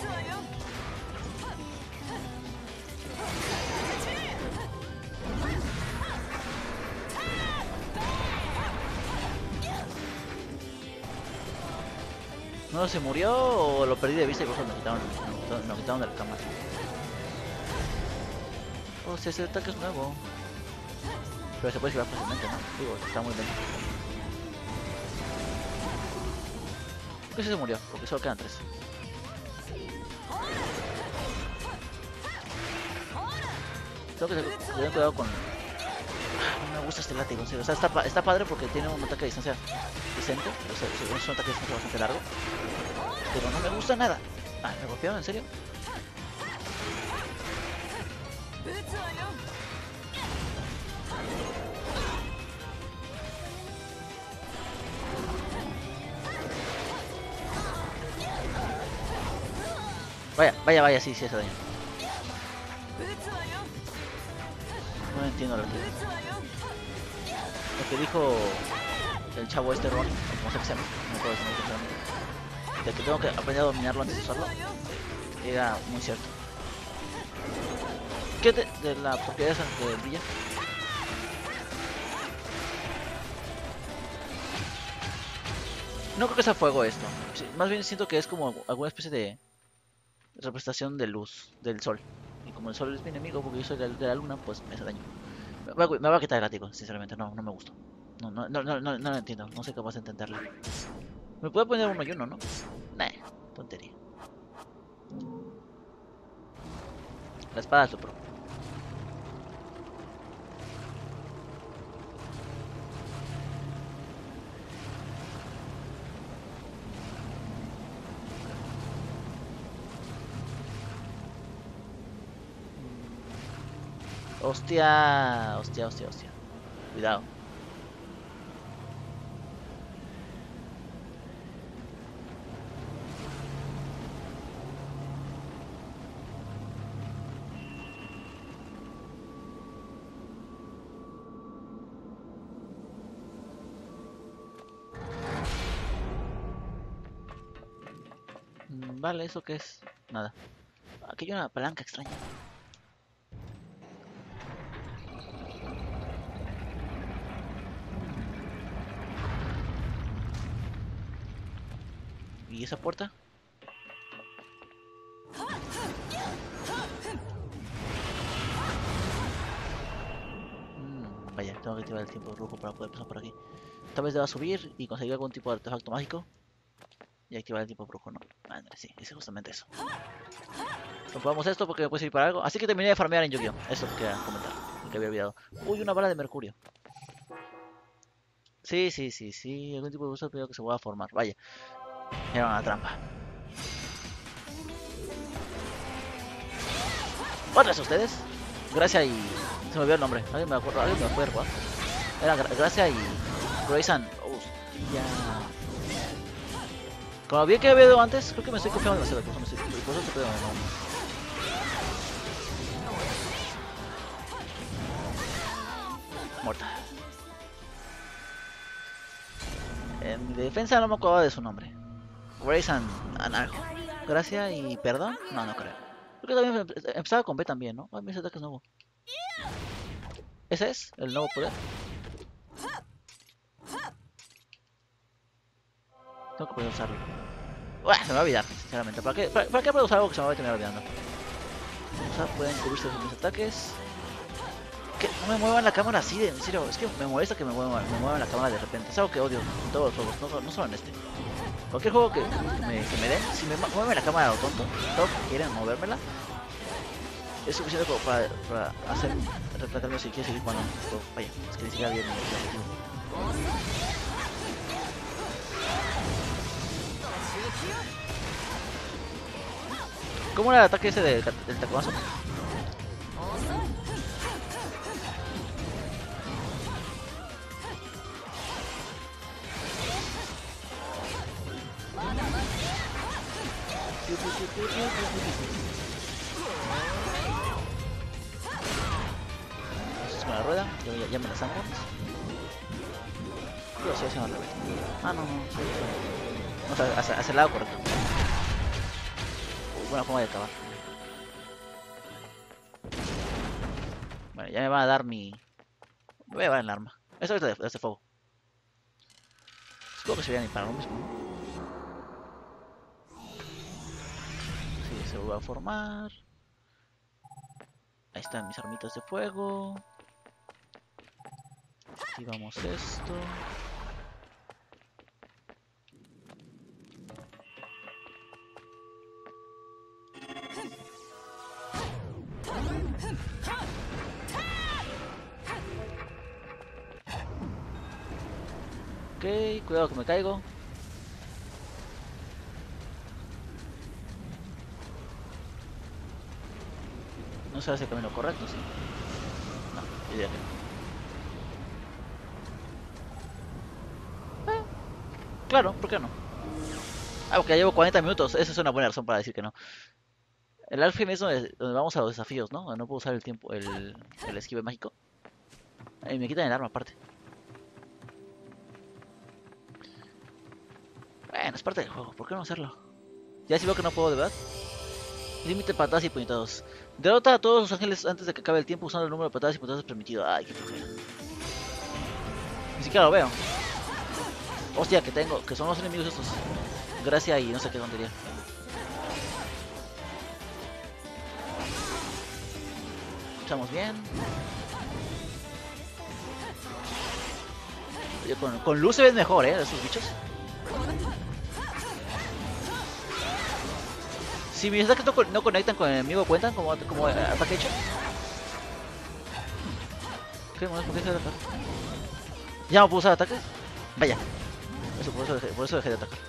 ¿No se murió o lo perdí de vista y por eso me quitaron, me quitaron, me quitaron de la cámara? Oh, si ese ataque es nuevo. Pero se puede esquivar fácilmente, ¿no? Digo, está muy lento. Creo que sí se murió, porque solo quedan tres. Tengo que tener cuidado con... No me gusta este látigo, en serio. O sea, está, pa- está padre porque tiene un ataque a distancia decente. O sea, es un ataque a distancia bastante largo. Pero no me gusta nada. Ah, ¿me golpearon? ¿En serio? Vaya, vaya, vaya, sí, sí hace daño. No entiendo lo que... Lo que dijo el chavo este Ron, como se llama, no me acuerdo su nombre, sinceramente, de que tengo que aprender a dominarlo antes de usarlo, era muy cierto. ¿Qué de, de la propiedad de brilla? No creo que sea fuego esto. Sí, más bien siento que es como alguna especie de representación de luz del sol. Y como el sol es mi enemigo porque yo soy de, de la luna, pues me hace daño. Me va, me va a quitar el látigo, sinceramente, no, no me gustó. No, no, no, no, no, no lo entiendo, no soy capaz de entenderlo. Me puedo poner uno y uno, ¿no? Nah, tontería. La espada es lo pro. Hostia, hostia, hostia, hostia. Cuidado. Mm, Vale, ¿eso qué es? Nada. Aquí hay una palanca extraña. ¿Y esa puerta? Mm, vaya, tengo que activar el tiempo rojo para poder pasar por aquí. Tal vez deba subir y conseguir algún tipo de artefacto mágico. Y activar el tiempo brujo, ¿no? Madre, sí, es justamente eso. Comprobamos esto porque me puede servir para algo. Así que terminé de farmear en Yu-Gi-Oh! Eso que quería comentar, que había olvidado. Uy, una bala de mercurio. Sí, sí, sí, sí. Algún tipo de uso creo que se va a formar. Vaya, era una trampa. ¿Otras ustedes? Gracia y... Se me olvidó el nombre. Alguien me acuerdo, alguien me puede recordar. Era Gra Gracia y... Grayson. Hostia. Como vi que había ido antes, creo que me estoy confiando demasiado. Por eso, me estoy, por eso estoy pegando, no. Muerta. En mi defensa no me acordaba de su nombre. Grayson algo. Gracia y perdón. No, no creo. Creo que también empezaba con B también, ¿no? Ay, mis ataques nuevos. ¿Ese es el nuevo poder? Tengo que poder usarlo. Uah, se me va a olvidar, sinceramente. ¿Para qué, para, para qué puedo usar algo que se me va a terminar olvidando? O sea, pueden cubrirse de mis ataques. Que no me muevan la cámara así, de, en serio. Es que me molesta que me muevan, me muevan la cámara de repente. Es algo que odio en todos los juegos, no, no solo en este. Cualquier juego que, que, me, que me den, si me mueven la cámara a lo tonto, todo que quieren movérmela, es suficiente como para, para hacer replantearme si quiero seguir jugando. Pero, vaya, es que ni siquiera bien mi objetivo. ¿Cómo era el ataque ese del, del taconazo? Esto es con la rueda, ya, ya, ya me la sangro. Yo sí, haciendo al revés. Ah, no, no, sí, sí. Vamos a hacer, hacia el lado correcto. Uh, buena forma de acabar. Bueno, ya me van a dar mi... Me voy a llevar el arma. Eso ahorita de, de este fuego. Supongo que sería ni para lo mismo, ¿no? Sí, se va a formar. Ahí están mis armitas de fuego. Activamos esto. Ok, cuidado que me caigo. No sé si el camino correcto, sí. No, yo diría que no. Eh, claro, ¿por qué no? Ah, porque ya llevo cuarenta minutos. Esa es una buena razón para decir que no. El Alfheim es donde, donde vamos a los desafíos, ¿no? Donde no puedo usar el tiempo, el, el esquive mágico. Y me quitan el arma aparte. Bueno, es parte del juego, ¿por qué no hacerlo? Ya si veo que no puedo, de verdad. Límite patadas y puñetazos. Derrota a todos los ángeles antes de que acabe el tiempo usando el número de patadas y puñetazos permitido. Ay, qué flojera. Ni siquiera lo veo. Hostia, que tengo, que son los enemigos estos. Gracia y no sé qué tontería. Escuchamos bien. Oye, con, con luz se ven mejor, ¿eh? Esos bichos. si mis ataques no, no conectan con el enemigo, ¿cuentan como, como ataque hecho? ¿Qué? ¿Por qué dejé de atacar? ¿Ya no puedo usar ataques? Vaya. Eso, por eso dejé, por eso dejé de atacar.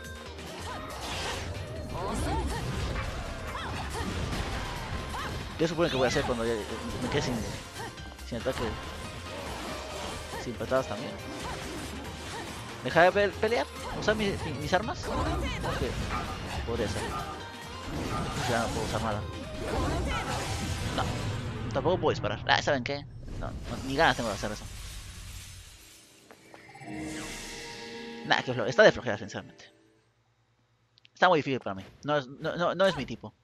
¿Qué supone que voy a hacer cuando ya me quede sin, sin ataque? Sin patadas también. ¿Dejar de pelear? ¿Usar mis, mis armas? Creo que podría ser. Ya no puedo usar nada. No. Tampoco puedo disparar. Ah, ¿saben qué? No, no, ni ganas tengo de hacer eso. Nah, que flo está de flojera, sinceramente. Está muy difícil para mí. No es, no, no, no es mi tipo.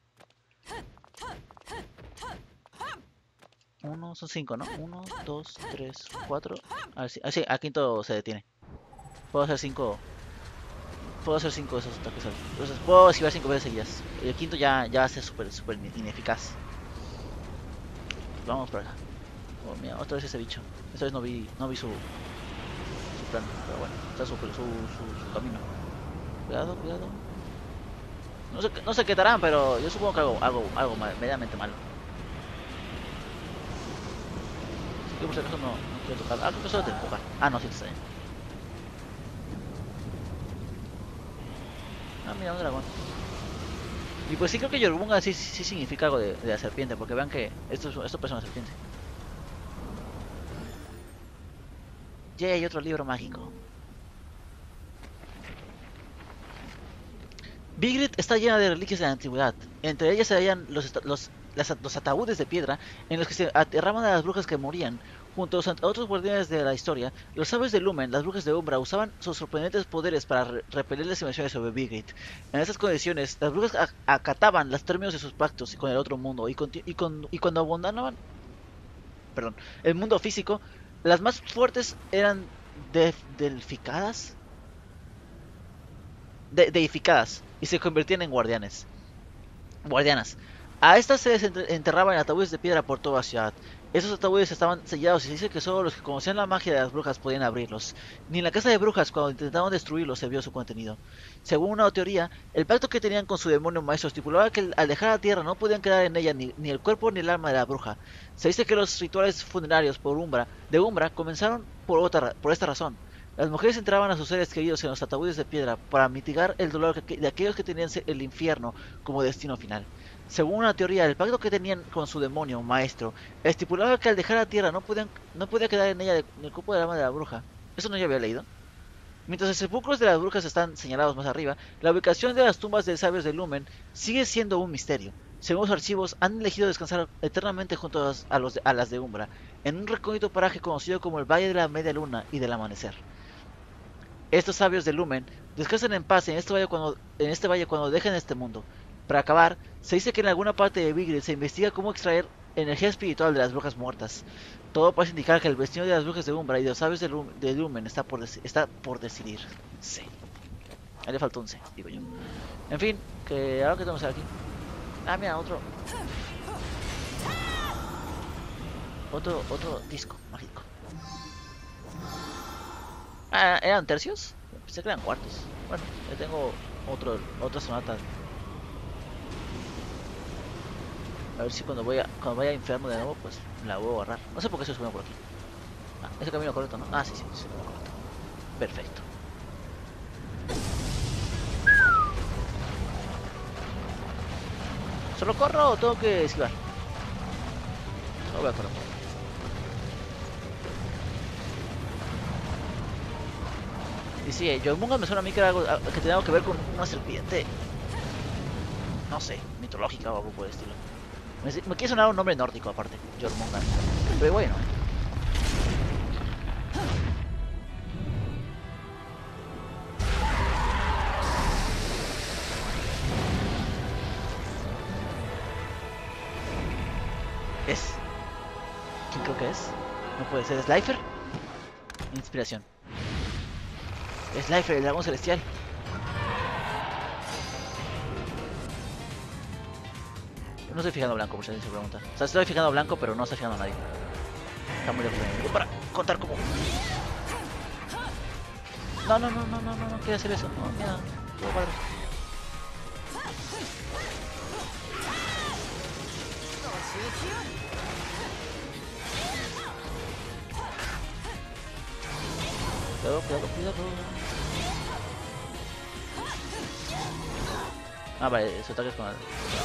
Uno, son cinco, ¿no? Uno, dos, tres, cuatro. A ver si. Ah, sí, a quinto se detiene. Puedo hacer cinco. Puedo hacer cinco de esos ataques. Entonces puedo esquivar cinco veces seguidas. El quinto ya, ya va a ser súper, súper ineficaz. Vamos por acá. Oh, mira, otra vez ese bicho. Esta vez no vi, no vi su, su plan, pero bueno, está su, su, su, su camino. Cuidado, cuidado. No sé, no sé qué harán, pero yo supongo que hago algo, algo mal, medianamente malo. Yo por si acaso no, no quiero tocar. Ah, creo que solo te empuja. Ah, no, sí está bien. Ah, mira, un dragón. Y pues sí creo que Yorbunga sí, sí significa algo de, de la serpiente, porque vean que esto, esto parece una serpiente. Ya hay otro libro mágico. Vigrid está llena de reliquias de la antigüedad. Entre ellas se hallan los, los, las, los ataúdes de piedra en los que se aterraban a las brujas que morían. Junto a otros guardianes de la historia, los sabios de Lumen, las brujas de Umbra, usaban sus sorprendentes poderes para re repeler las invasiones sobre Vigrid. En estas condiciones, las brujas acataban los términos de sus pactos con el otro mundo y, y, con, y cuando abandonaban perdón, el mundo físico, las más fuertes eran de deificadas, de deificadas y se convertían en guardianes. Guardianas. A estas se enterraban en ataúdes de piedra por toda la ciudad. Esos ataúdes estaban sellados y se dice que solo los que conocían la magia de las brujas podían abrirlos. Ni en la casa de brujas, cuando intentaban destruirlos, se vio su contenido. Según una teoría, el pacto que tenían con su demonio maestro estipulaba que al dejar la tierra no podían quedar en ella ni, ni el cuerpo ni el alma de la bruja. Se dice que los rituales funerarios por Umbra, de Umbra comenzaron por, otra, por esta razón. Las mujeres enterraban a sus seres queridos en los ataúdes de piedra para mitigar el dolor de aquellos que tenían el infierno como destino final. Según una teoría, el pacto que tenían con su demonio maestro estipulaba que al dejar la tierra no, podían, no podía quedar en ella ni el cuerpo del alma de la bruja. Eso no ya había leído. Mientras los sepulcros de las brujas están señalados más arriba, la ubicación de las tumbas de sabios de Lumen sigue siendo un misterio. Según los archivos, han elegido descansar eternamente junto a, los, a, los, a las de Umbra, en un recóndito paraje conocido como el Valle de la Media Luna y del Amanecer. Estos sabios de Lumen descansan en paz en este valle cuando, en este valle cuando dejen este mundo. Para acabar, se dice que en alguna parte de Vigrid se investiga cómo extraer energía espiritual de las brujas muertas. Todo parece indicar que el destino de las brujas de Umbra y de los sabios de, Lum de Lumen está por, está por decidir. Sí. Ahí le faltó un C, digo yo. En fin, que ahora que tenemos aquí. Ah, mira, otro. Otro, otro disco mágico. Ah, ¿eran tercios? Pensé que eran cuartos. Bueno, ya tengo otro, otra sonata. A ver si cuando voy a, cuando vaya a Inferno de nuevo, pues la voy a agarrar. No sé por qué se subió por aquí. Ah, es el camino correcto, ¿no? Ah, sí, sí, es el camino correcto. Perfecto. ¿Solo corro o tengo que esquivar? No voy a correr. Y sí, Yomunga me suena a mí que era algo que tenía algo que ver con una serpiente. No sé, mitológica o algo por el estilo. Me, me quiere sonar un nombre nórdico aparte, Jormungan. Pero bueno. Es. ¿Quién creo que es? No puede ser. ¿Slifer? Inspiración. Slifer, el dragón celestial. No estoy fijando blanco, por si alguien se pregunta. O sea, estoy fijando blanco, pero no estoy fijando a nadie. Está muy lejos de mí. Para contar cómo. No, no, no, no, no, no, no quiero hacer eso. No, mira, todo padre. Cuidado, cuidado, cuidado. Ah, vale, su ataque es con la...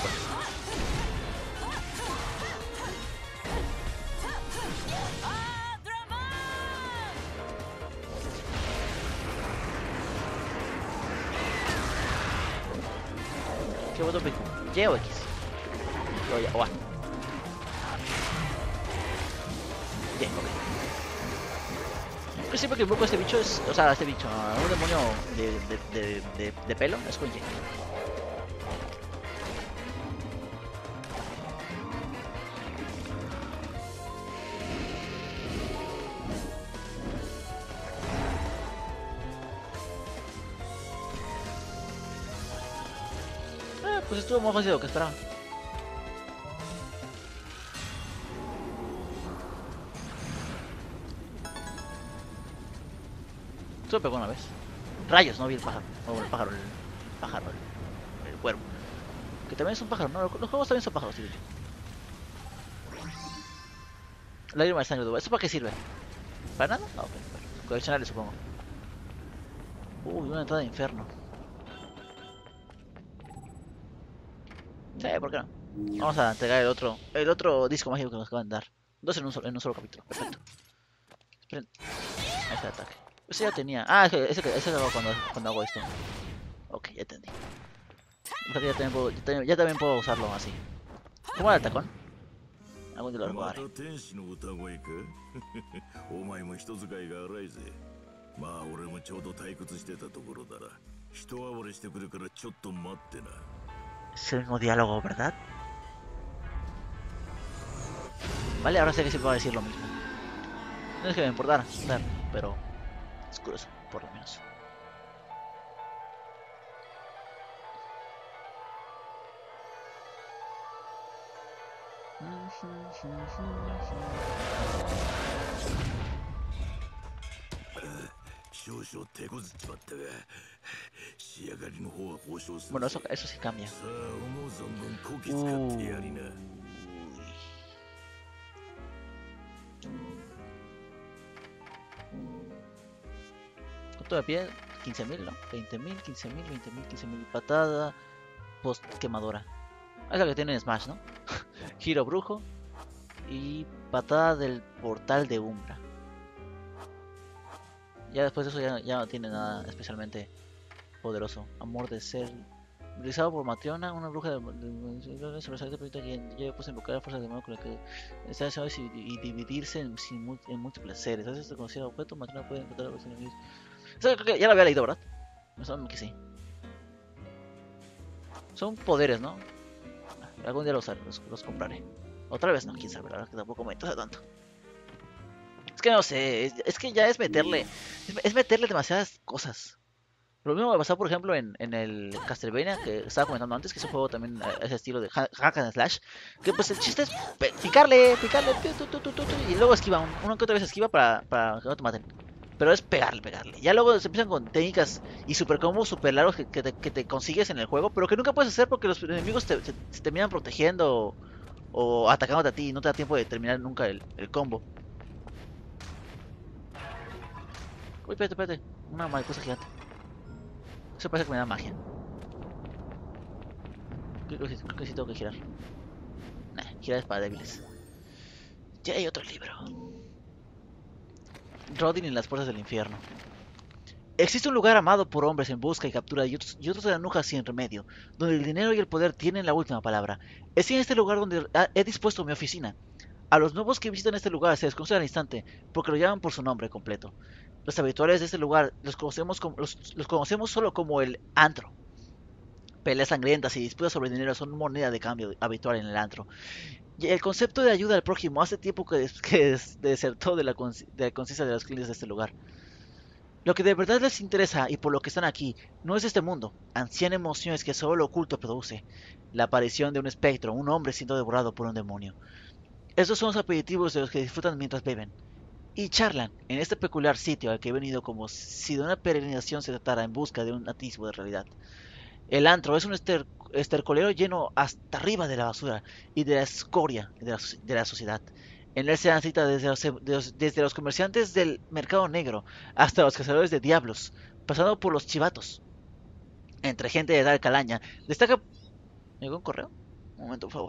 ¿Qué botón pico? ¿Y o X? O ya, o A. Bien, ok. Yo siempre que invoco a este bicho es... O sea, este bicho, un demonio de, de, de, de, de pelo, es con Y. Eh, pues estuvo más fácil de lo que esperaba. Solo pegó una vez. Rayos, no vi el pájaro. No, el pájaro, el pájaro, el, el cuervo. Que también es un pájaro, ¿no? Los juegos también son pájaros, tío. Lágrima de sangre, ¿eso para qué sirve? ¿Para nada? No, ok, bueno. Coleccionarle, supongo. Uy, una entrada de infierno. Sí, ¿por qué no? Vamos a entregar el otro, el otro disco mágico que nos acaban de dar. Dos en un solo, en un solo capítulo. Perfecto. Esperen. Ahí está el ataque. Ese ya tenía. Ah, ese, ese, ese lo hago cuando, cuando hago esto. Ok, ya entendí. O sea que ya también puedo, ya también, ya también puedo usarlo así. ¿Cómo era el tacón? Algún día lo recordaré. お前も人使いが荒いぜ。まあ俺もちょうど退屈してたところだら、人暴れしてくるからちょっと待ってな。 Es el mismo diálogo, ¿verdad? Vale, ahora sé que siempre va a decir lo mismo. No es que me importara, claro, pero es curioso, por lo menos. Bueno, eso, eso sí cambia. Uh. ¿Cuánto de pie? quince mil, ¿no? veinte mil, quince mil, veinte mil, quince mil. Patada post quemadora. Es la que tiene en Smash, ¿no? Giro brujo. Y patada del portal de Umbra. Ya después de eso ya, ya no tiene nada especialmente poderoso. Amor de ser. Realizado por Matriona, una bruja de, de, de sobresaliente permite que yo puse invocar a fuerzas de demonio con la que está deseado y, y dividirse en, en múltiples seres. A veces se considera objeto, Matriona puede encontrar a los enemigos. Eso creo que ya lo había leído, ¿verdad? No, que sí. Son poderes, ¿no? Algún día los, los, los compraré. Otra vez no, quién sabe, la verdad que tampoco me interesa tanto. Es que no sé, es, es que ya es meterle, es, es meterle demasiadas cosas. Lo mismo me pasó, por ejemplo, en, en el Castlevania, que estaba comentando antes, que es un juego también a ese estilo de hack and slash. Que pues el chiste es picarle, picarle, tu, tu, tu, tu, tu, y luego esquiva, un, una que otra vez esquiva para, para que no te maten. Pero es pegarle, pegarle. Ya luego se empiezan con técnicas y super combos super largos que, que, te, que te consigues en el juego, pero que nunca puedes hacer porque los enemigos te, te, te terminan protegiendo o, o atacándote a ti y no te da tiempo de terminar nunca el, el combo. Uy, espérate, espérate. Una mariposa gigante. Eso parece que me da magia. Creo que, creo que sí tengo que girar. Nah, girar es para débiles. Ya hay otro libro. Rodin en las puertas del infierno. Existe un lugar amado por hombres en busca y captura y otros, y otros granujas sin remedio, donde el dinero y el poder tienen la última palabra. Es en este lugar donde he dispuesto mi oficina. A los nuevos que visitan este lugar se les conoce al instante, porque lo llaman por su nombre completo. Los habituales de este lugar los conocemos, como, los, los conocemos solo como el antro. Peleas sangrientas y disputas sobre dinero son moneda de cambio habitual en el antro. Y el concepto de ayuda al prójimo hace tiempo que, des, que des, desertó de la, de la conciencia de los clientes de este lugar. Lo que de verdad les interesa y por lo que están aquí no es este mundo, ansían emociones que solo lo oculto produce. La aparición de un espectro, un hombre siendo devorado por un demonio. Estos son los aperitivos de los que disfrutan mientras beben y charlan en este peculiar sitio al que he venido como si de una peregrinación se tratara en busca de un atisbo de realidad. El antro es un, ester, estercolero lleno hasta arriba de la basura y de la escoria de la, de la sociedad. En él se dan cita desde los, de los- desde los comerciantes del mercado negro hasta los cazadores de diablos, pasando por los chivatos. Entre gente de tal calaña, destaca... ¿Me llegó un correo? Un momento, por favor.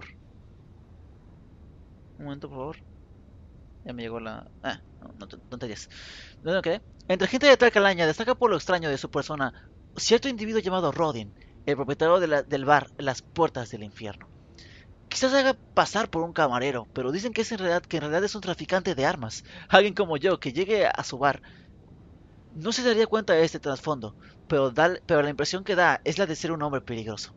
Un momento, por favor. Ya me llegó la... Ah, no, no tonterías. ¿Dónde me quedé? Entre gente de tal calaña, destaca por lo extraño de su persona cierto individuo llamado Rodin, el propietario de la- del bar Las Puertas del Infierno. Quizás haga pasar por un camarero, pero dicen que es en realidad que en realidad es un traficante de armas. Alguien como yo que llegue a su bar no se daría cuenta de este trasfondo, pero, da- pero la impresión que da es la de ser un hombre peligroso.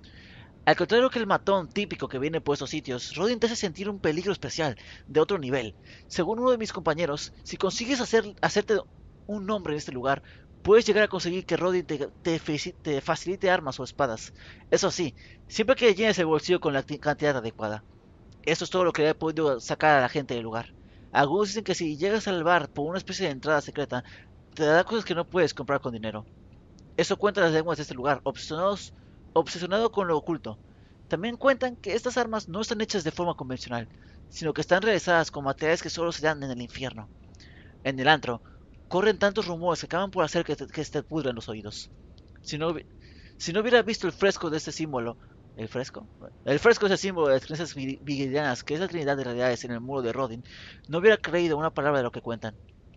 Al contrario que el matón típico que viene por estos sitios, Rodin te hace sentir un peligro especial, de otro nivel. Según uno de mis compañeros, si consigues hacer, hacerte un nombre en este lugar, puedes llegar a conseguir que Rodin te, te, te facilite armas o espadas. Eso sí, siempre que llenes el bolsillo con la cantidad adecuada. Esto es todo lo que he podido sacar a la gente del lugar. Algunos dicen que si llegas al bar por una especie de entrada secreta, te dará cosas que no puedes comprar con dinero. Eso cuentan las lenguas de este lugar, obsesionados, obsesionado con lo oculto. También cuentan que estas armas no están hechas de forma convencional, sino que están realizadas con materiales que solo se dan en el infierno. En el antro, corren tantos rumores que acaban por hacer que te, que te pudran los oídos. Si no, si no hubiera visto el fresco de este símbolo, ¿el fresco? El fresco es el símbolo de las creencias vigilianas, que es la trinidad de realidades en el muro de Rodin, no hubiera creído una palabra de lo que cuentan.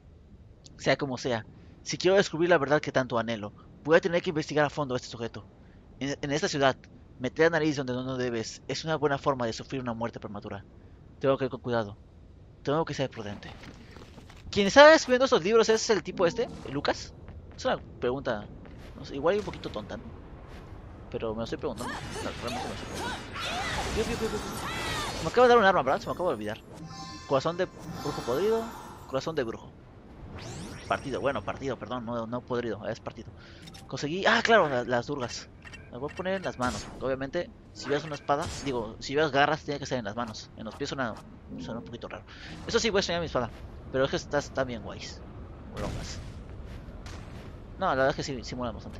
Sea como sea, si quiero descubrir la verdad que tanto anhelo, voy a tener que investigar a fondo a este sujeto. En, en esta ciudad, meter la nariz donde no debes es una buena forma de sufrir una muerte prematura. Tengo que ir con cuidado. Tengo que ser prudente. ¿Quién está escribiendo estos libros es el tipo este? ¿Lucas? Es una pregunta, no sé, igual y un poquito tonta, ¿no? Pero me lo estoy preguntando. No, realmente me lo estoy preguntando. Piu, piu, piu, piu. Me acaba de dar un arma, ¿verdad? Se me acaba de olvidar. Corazón de brujo podrido. Corazón de brujo. Partido, bueno, partido, perdón, no, no podrido, es partido. Conseguí, ah, claro, la, las durgas. Las voy a poner en las manos, porque obviamente, si ves una espada, digo, si ves garras, tiene que ser en las manos. En los pies suena, suena un poquito raro. Eso sí, voy a enseñar mi espada, pero es que está, está bien guays. Bromas. No, la verdad es que sí, sí mola bastante.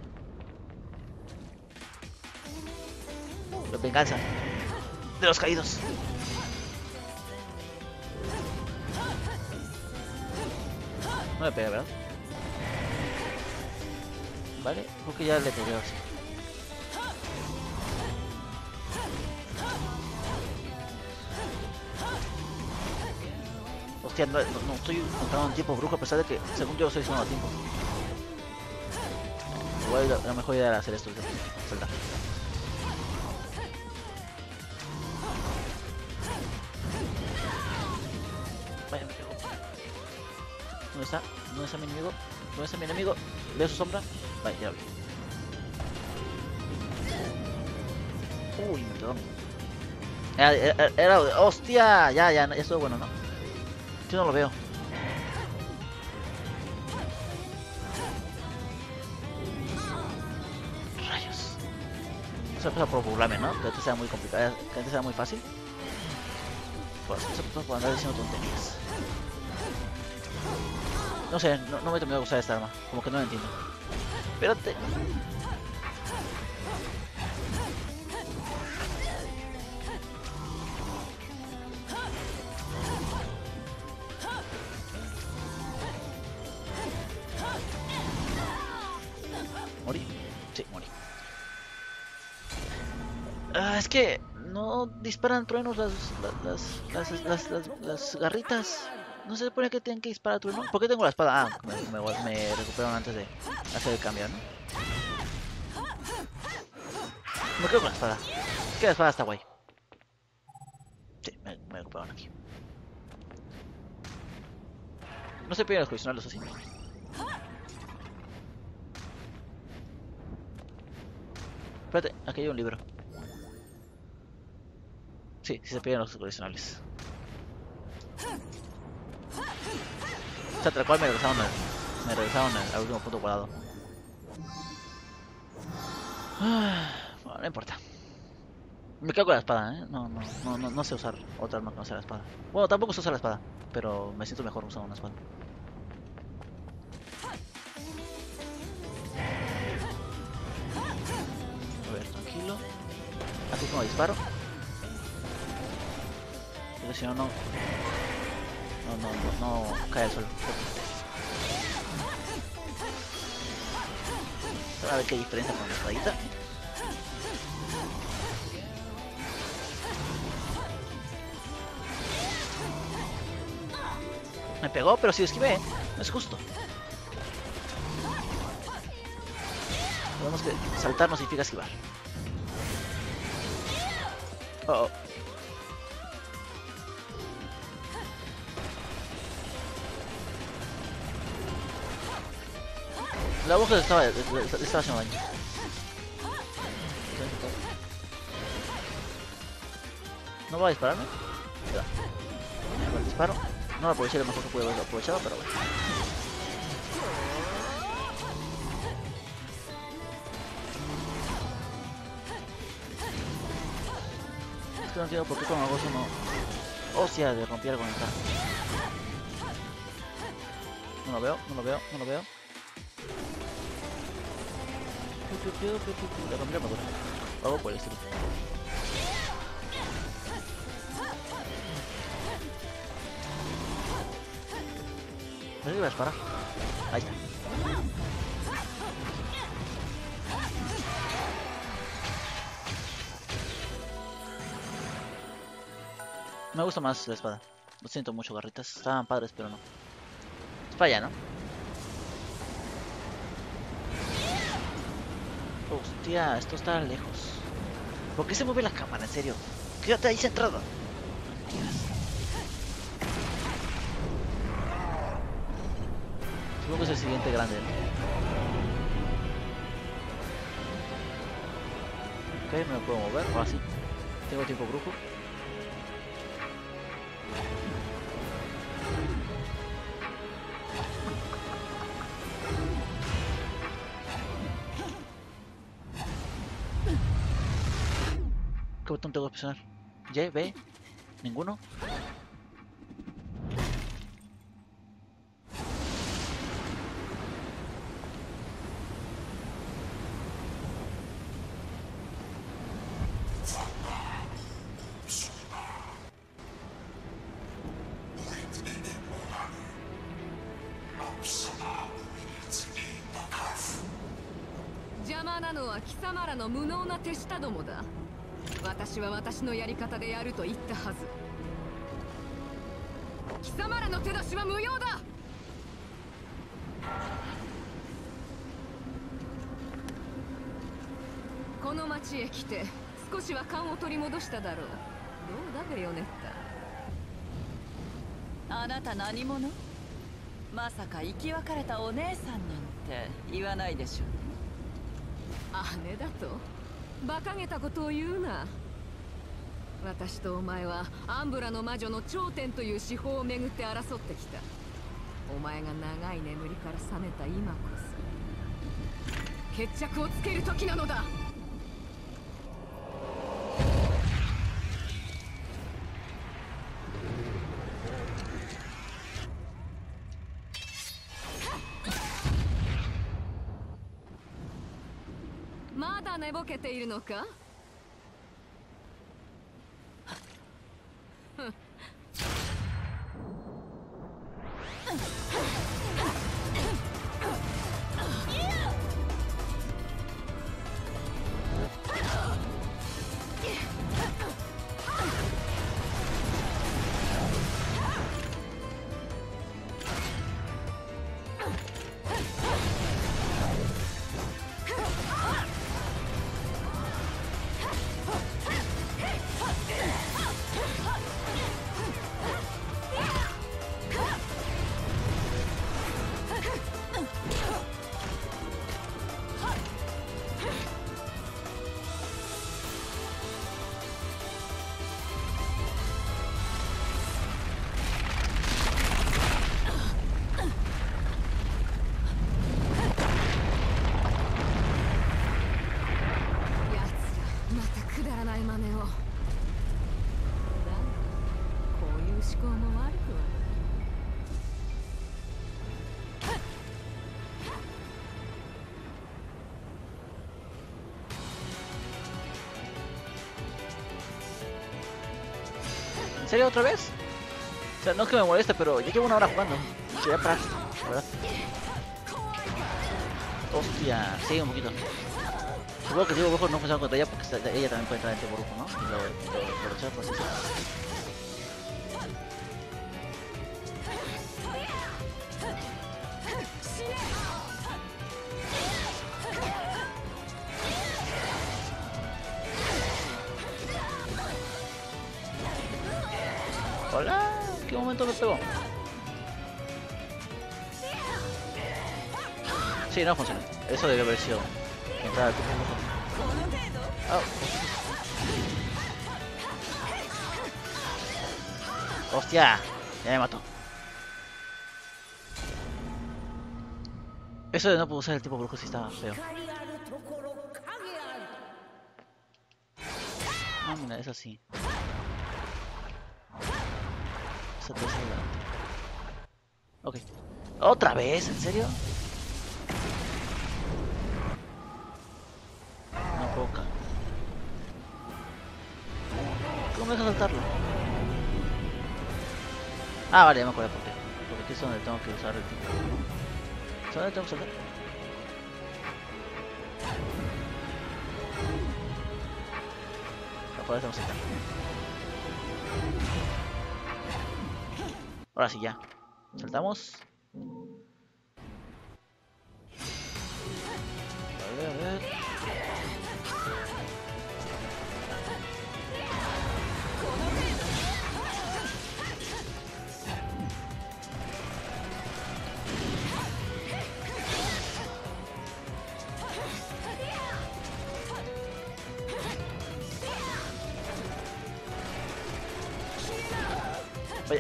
La venganza de los caídos. No me pega, ¿verdad? Vale, creo que ya le pegué así. Hostia, no, no, no estoy contando en tiempo brujo a pesar de que, según yo, estoy haciendo a tiempo. Igual la, la mejor idea era hacer esto, saltar. Vaya, me pegó. ¿Dónde está? ¿Dónde está mi enemigo? ¿Dónde está mi enemigo? ¿Veo su sombra? Vale, ya lo vi. Uy, perdón. Era, era, era, hostia, ya, ya, ya estuvo bueno, ¿no? Yo no lo veo. Rayos. Eso pasa por burlarme, ¿no? Que antes era muy complicado, que antes era muy fácil. Pues eso pasa por andar diciendo tonterías. No sé, no, no me terminó de gustar esta arma. Como que no la entiendo. Espérate. ¿Morí? Sí, morí. Ah, es que no disparan truenos las las las, las, las, las, las garritas. No se supone que tienen que disparar trueno. ¿Por qué tengo la espada? Ah, me, me, me recuperaron antes de hacer el cambio, ¿no? Me quedo con la espada. Es que la espada está guay. Sí, me, me recuperaron aquí. No se piden los coleccionarlos así. Espérate, aquí hay un libro. Sí, sí se piden los coleccionables. O sea, tal cual me regresaron al, me regresaron al, al último punto guardado. Bueno, no importa. Me quedo con la espada, ¿eh? No, no, no, no, no sé usar otra arma que no sea la espada. Bueno, tampoco sé usar la espada, pero me siento mejor usando una espada. A ver, tranquilo. Así como disparo. Porque si no, no... No, no, no, no cae al suelo. A ver qué diferencia con la espadita. Me pegó, pero si esquivé, no es justo. Tenemos que saltar no significa esquivar. Oh, oh. La boca estaba, estaba haciendo daño. No va a dispararme. Ya. Disparo. No lo aproveché lo mejor que pude haberlo aprovechado, pero bueno. Es que no entiendo por qué con Agosto no... Hostia, de rompí algo en el carro. No lo veo, no lo veo, no lo veo. Le rompí la armadura. Algo por el estilo. Me iba a disparar. Ahí está. Me gusta más la espada. Lo siento mucho, garritas. Estaban padres, pero no. Es para allá, ¿no? Hostia, esto está lejos. ¿Por qué se mueve la cámara? En serio. Quédate ahí centrado. Supongo que es el siguiente grande, ¿no? Ok, me puedo mover. Ahora sí. Tengo tiempo brujo. ¿Qué botón tengo que presionar? ¿Y? ¿B? ¿Ninguno? 邪魔なのは貴様らの無能な手下どもだ。私は私のやり方でやると言ったはず。貴様らの手出しは無用だ。この町へ来て少しは勘を取り戻しただろう。どうだベヨネッタ。 あなた何者？まさか生き別れたお姉さんなんて言わないでしょうね。 姉だと馬鹿げたことを言うな。私とお前はアンブラの魔女の頂点という司法をめぐって争ってきた。お前が長い眠りから覚めた今こそ決着をつける時なのだ。まだ寝ぼけているのか？ ¿En serio otra vez? O sea, no es que me moleste, pero ya llevo una hora jugando. Quería parar, la verdad. Hostia, sí, un poquito. Supongo que si Brujo no funciona contra ella porque está, ella también puede entrar en Brujo, ¿no? Y lo, lo, lo rechaza por sí sola. Hola, ¿qué momento me pegó? Sí, no funciona. Eso debe haber sido entrada al tipo de oh. Hostia, ya me mató. Eso de no poder usar el tipo brujo sí estaba feo. Ah, mira, es así. Esa te hace adelante. Ok. ¿Otra vez? ¿En serio? No puedo ca- ¿Cómo me deja saltarlo? Ah, vale, ya me acuerdo por qué. Porque aquí es donde tengo que usar el tipo. ¿Dónde tengo que saltar? No, por ahí tengo que saltar. Ahora sí, ya. Saltamos. Vale, a ver. Vaya.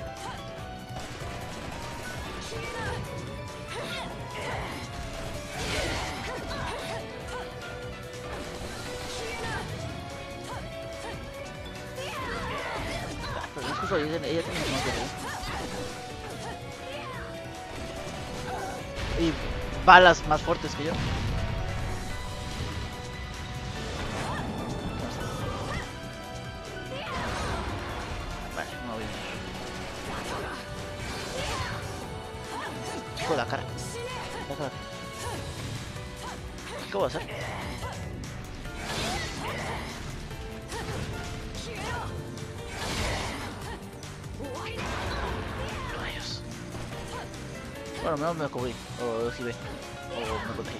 Pero no es justo, ella, ella tiene más de y balas más fuertes que yo. Vale, no voy a ir. Hijo de la cara. La cara. ¿Qué voy a hacer? Rayos. Bueno, menos me cubrí. O esquivé. O me protegí.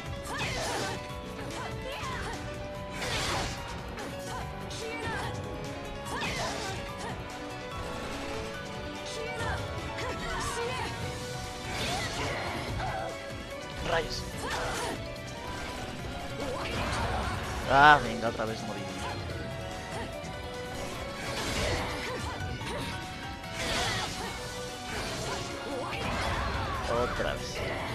Rayos. Ah, venga, otra vez morí. Otra vez.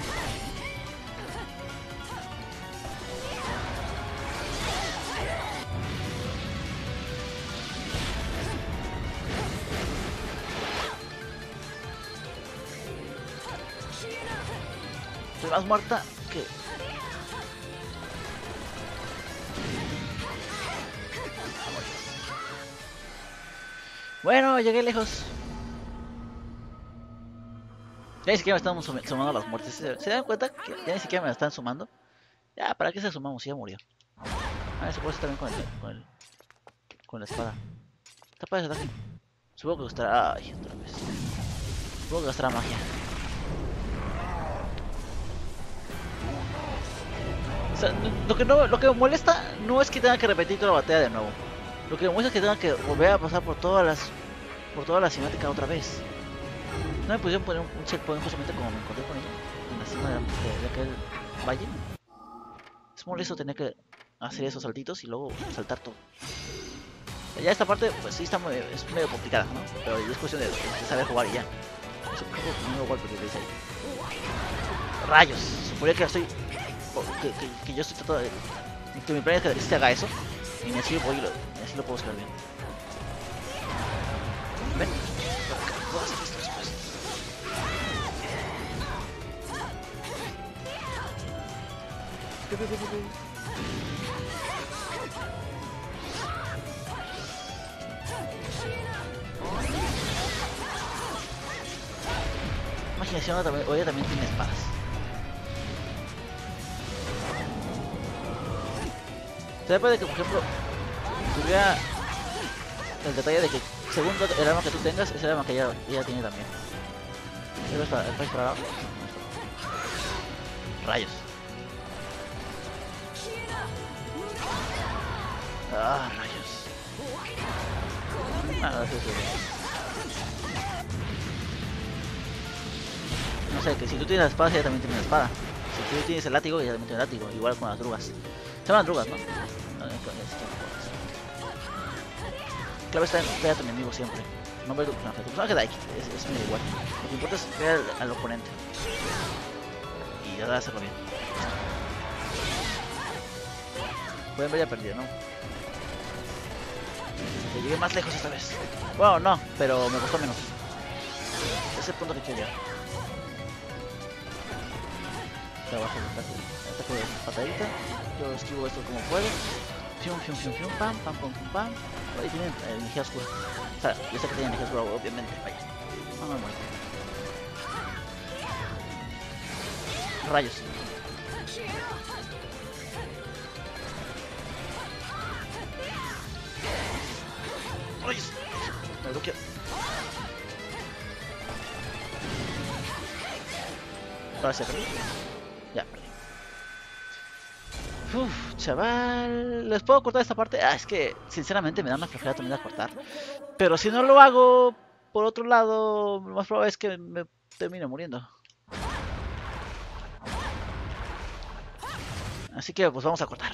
Estoy más muerta que... Bueno, llegué lejos. Ya ni siquiera me estamos sum sumando las muertes. ¿Se, ¿Se dan cuenta que ya ni siquiera me la están sumando? Ya, ¿para qué se sumamos? Ya murió. Ah, eso puede ser también con el, con el... con la espada. Está padre ese ataque. Supongo que gastará... Ay, otra vez. Supongo que gastará magia. O sea, lo que, no, lo que me molesta no es que tenga que repetir toda la batalla de nuevo. Lo que me molesta es que tenga que volver a pasar por todas las... por toda la cinemática otra vez. No me pusieron poner un checkpoint justamente como me encontré con ella. En la cima de, la, de, de aquel valle. Es molesto tener que hacer esos saltitos y luego saltar todo. Ya esta parte pues sí está muy, es medio complicada, ¿no? Pero es cuestión de, de saber jugar y ya. Es un nuevo golpe que veis ahí. Rayos, suponía que estoy... Que, que, que yo estoy tratando de... Que mi plan es que este haga eso. Y así voy y, lo, y así lo puedo escalar bien. ¿Ven? Puedo hacer esto después. imaginación o ella también tiene espadas. Se puede que, por ejemplo, tuviera el detalle de que según el arma que tú tengas, es el arma que ella, ella tiene también. ¿El para, el para abajo? Rayos. Ah, rayos. Ah, sí, sí. No sé, que si tú tienes la espada, ella también tiene la espada. Si tú tienes el látigo, ella también tiene el látigo. Igual con las drugas. Se llaman drugas, ¿no? Clave está en pega a tu enemigo siempre. No ve tu personaje. Tu personaje da X, es, es muy igual. Lo que importa es pegar al, al oponente. Y ya de hacerlo bien. Pueden ver ya perdido, ¿no? Que llegué más lejos esta vez. Bueno, no, pero me costó menos. Ese es el punto que quiero llegar. Trabajo el ataque, ataque de patadita. Yo esquivo esto como puedo. Fium, fium, fium, fium, pam, pam, pam, pam, pam. Ahí tienen eh, energía oscura. O sea, yo sé que tiene energía oscura, obviamente. Vaya. No me muero. Rayos. Rayos. Me bloqueo. Ahora sí, perdí. Ya, perdí. Uff, chaval. ¿Les puedo cortar esta parte? Ah, es que sinceramente me da más flojera también a cortar. Pero si no lo hago por otro lado, lo más probable es que me termine muriendo. Así que pues vamos a cortar.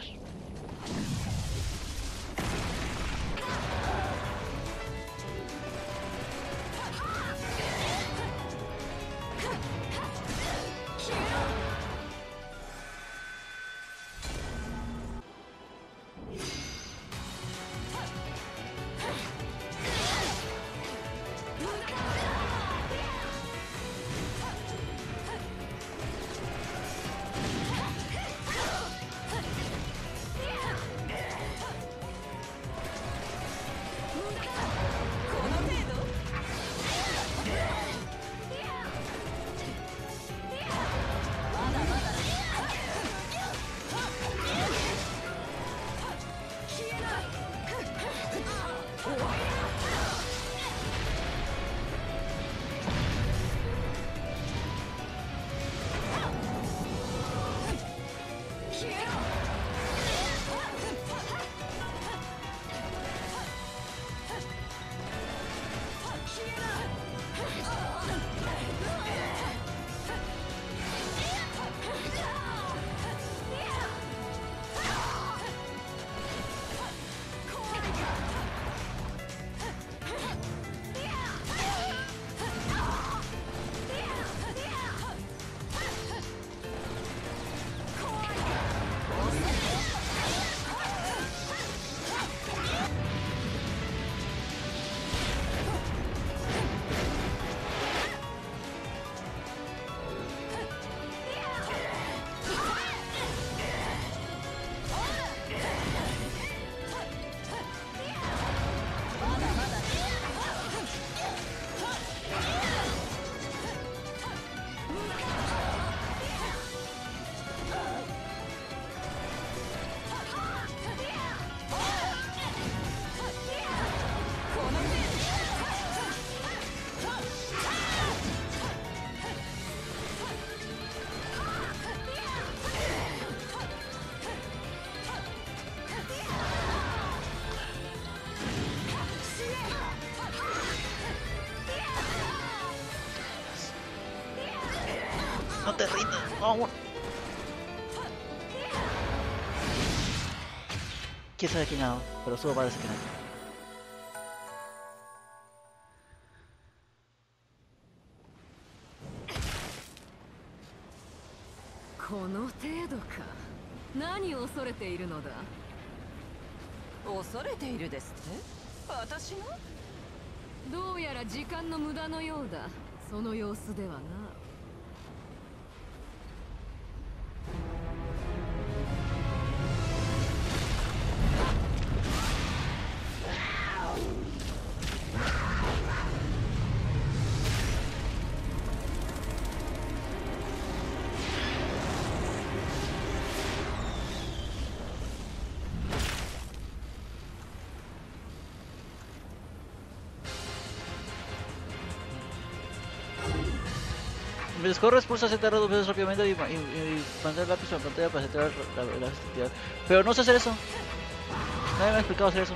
No te rindas, no. Quién sabe quién ganó, pero solo parece que no. この程度か。何を恐れているのだ。 恐れているですって私が。 どうやら時間の無駄のようだ。その様子ではな。 Mientras corres, pulsa Z dos veces rápidamente y, y, y mantén el lápiz en la pantalla para centrar la elasticidad. Pero no sé hacer eso. Nadie me ha explicado hacer eso.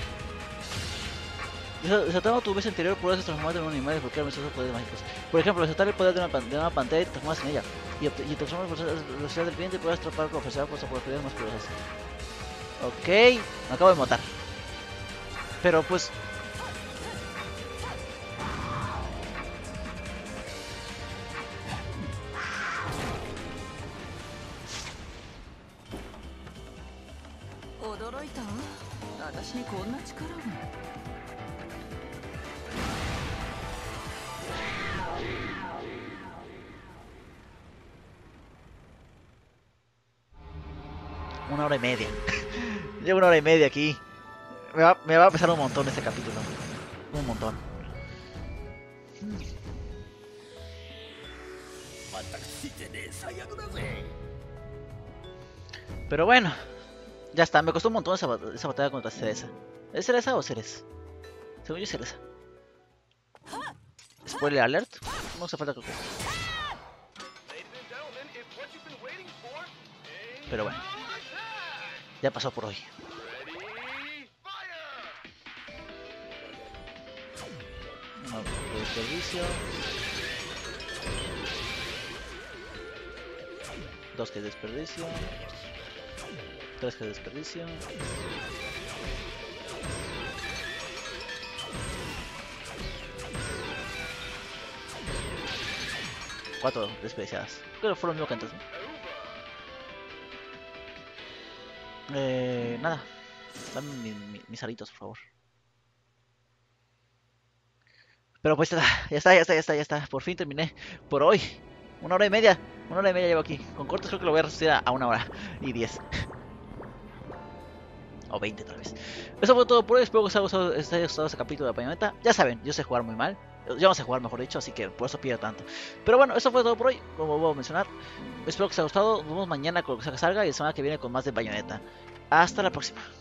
Desatando tu vez anterior puedes transformarte en un animal y desbloquear nuestros poderes mágicos. Por ejemplo, desatar el poder de una, de una pantalla y te transformas en ella. Y, y transformas la velocidad del cliente y puedes atrapar con ofrecer por habilidades más poderosas. Ok, me acabo de matar. Pero pues... Una hora y media. Llevo una hora y media aquí. Me va, me va a pesar un montón este capítulo. Un montón. Pero bueno. Ya está, me costó un montón esa, esa batalla contra Cereza. ¿Es Cereza o Ceres? Según yo es Cereza. Spoiler alert. No hace falta que... Pero bueno. Ya pasó por hoy. No, desperdicio. Dos que desperdicio. Tres que desperdicio. Cuatro desperdiciadas. Pero fueron lo mismo que antes, ¿no? Eh, nada. Dame mi, mi, mis alitos, por favor. Pero pues ya está, ya está, ya está, ya está. Por fin terminé por hoy. Una hora y media. Una hora y media llevo aquí. Con cortes creo que lo voy a reducir a una hora y diez. O veinte tal vez. Eso fue todo por hoy. Espero que os haya gustado, os haya gustado este capítulo de Bayonetta. Ya saben, yo sé jugar muy mal. Ya no sé jugar, mejor dicho, así que por eso pido tanto. Pero bueno, eso fue todo por hoy, como voy a mencionar. Espero que os haya gustado. Nos vemos mañana con lo que salga y la semana que viene con más de Bayonetta. Hasta la próxima.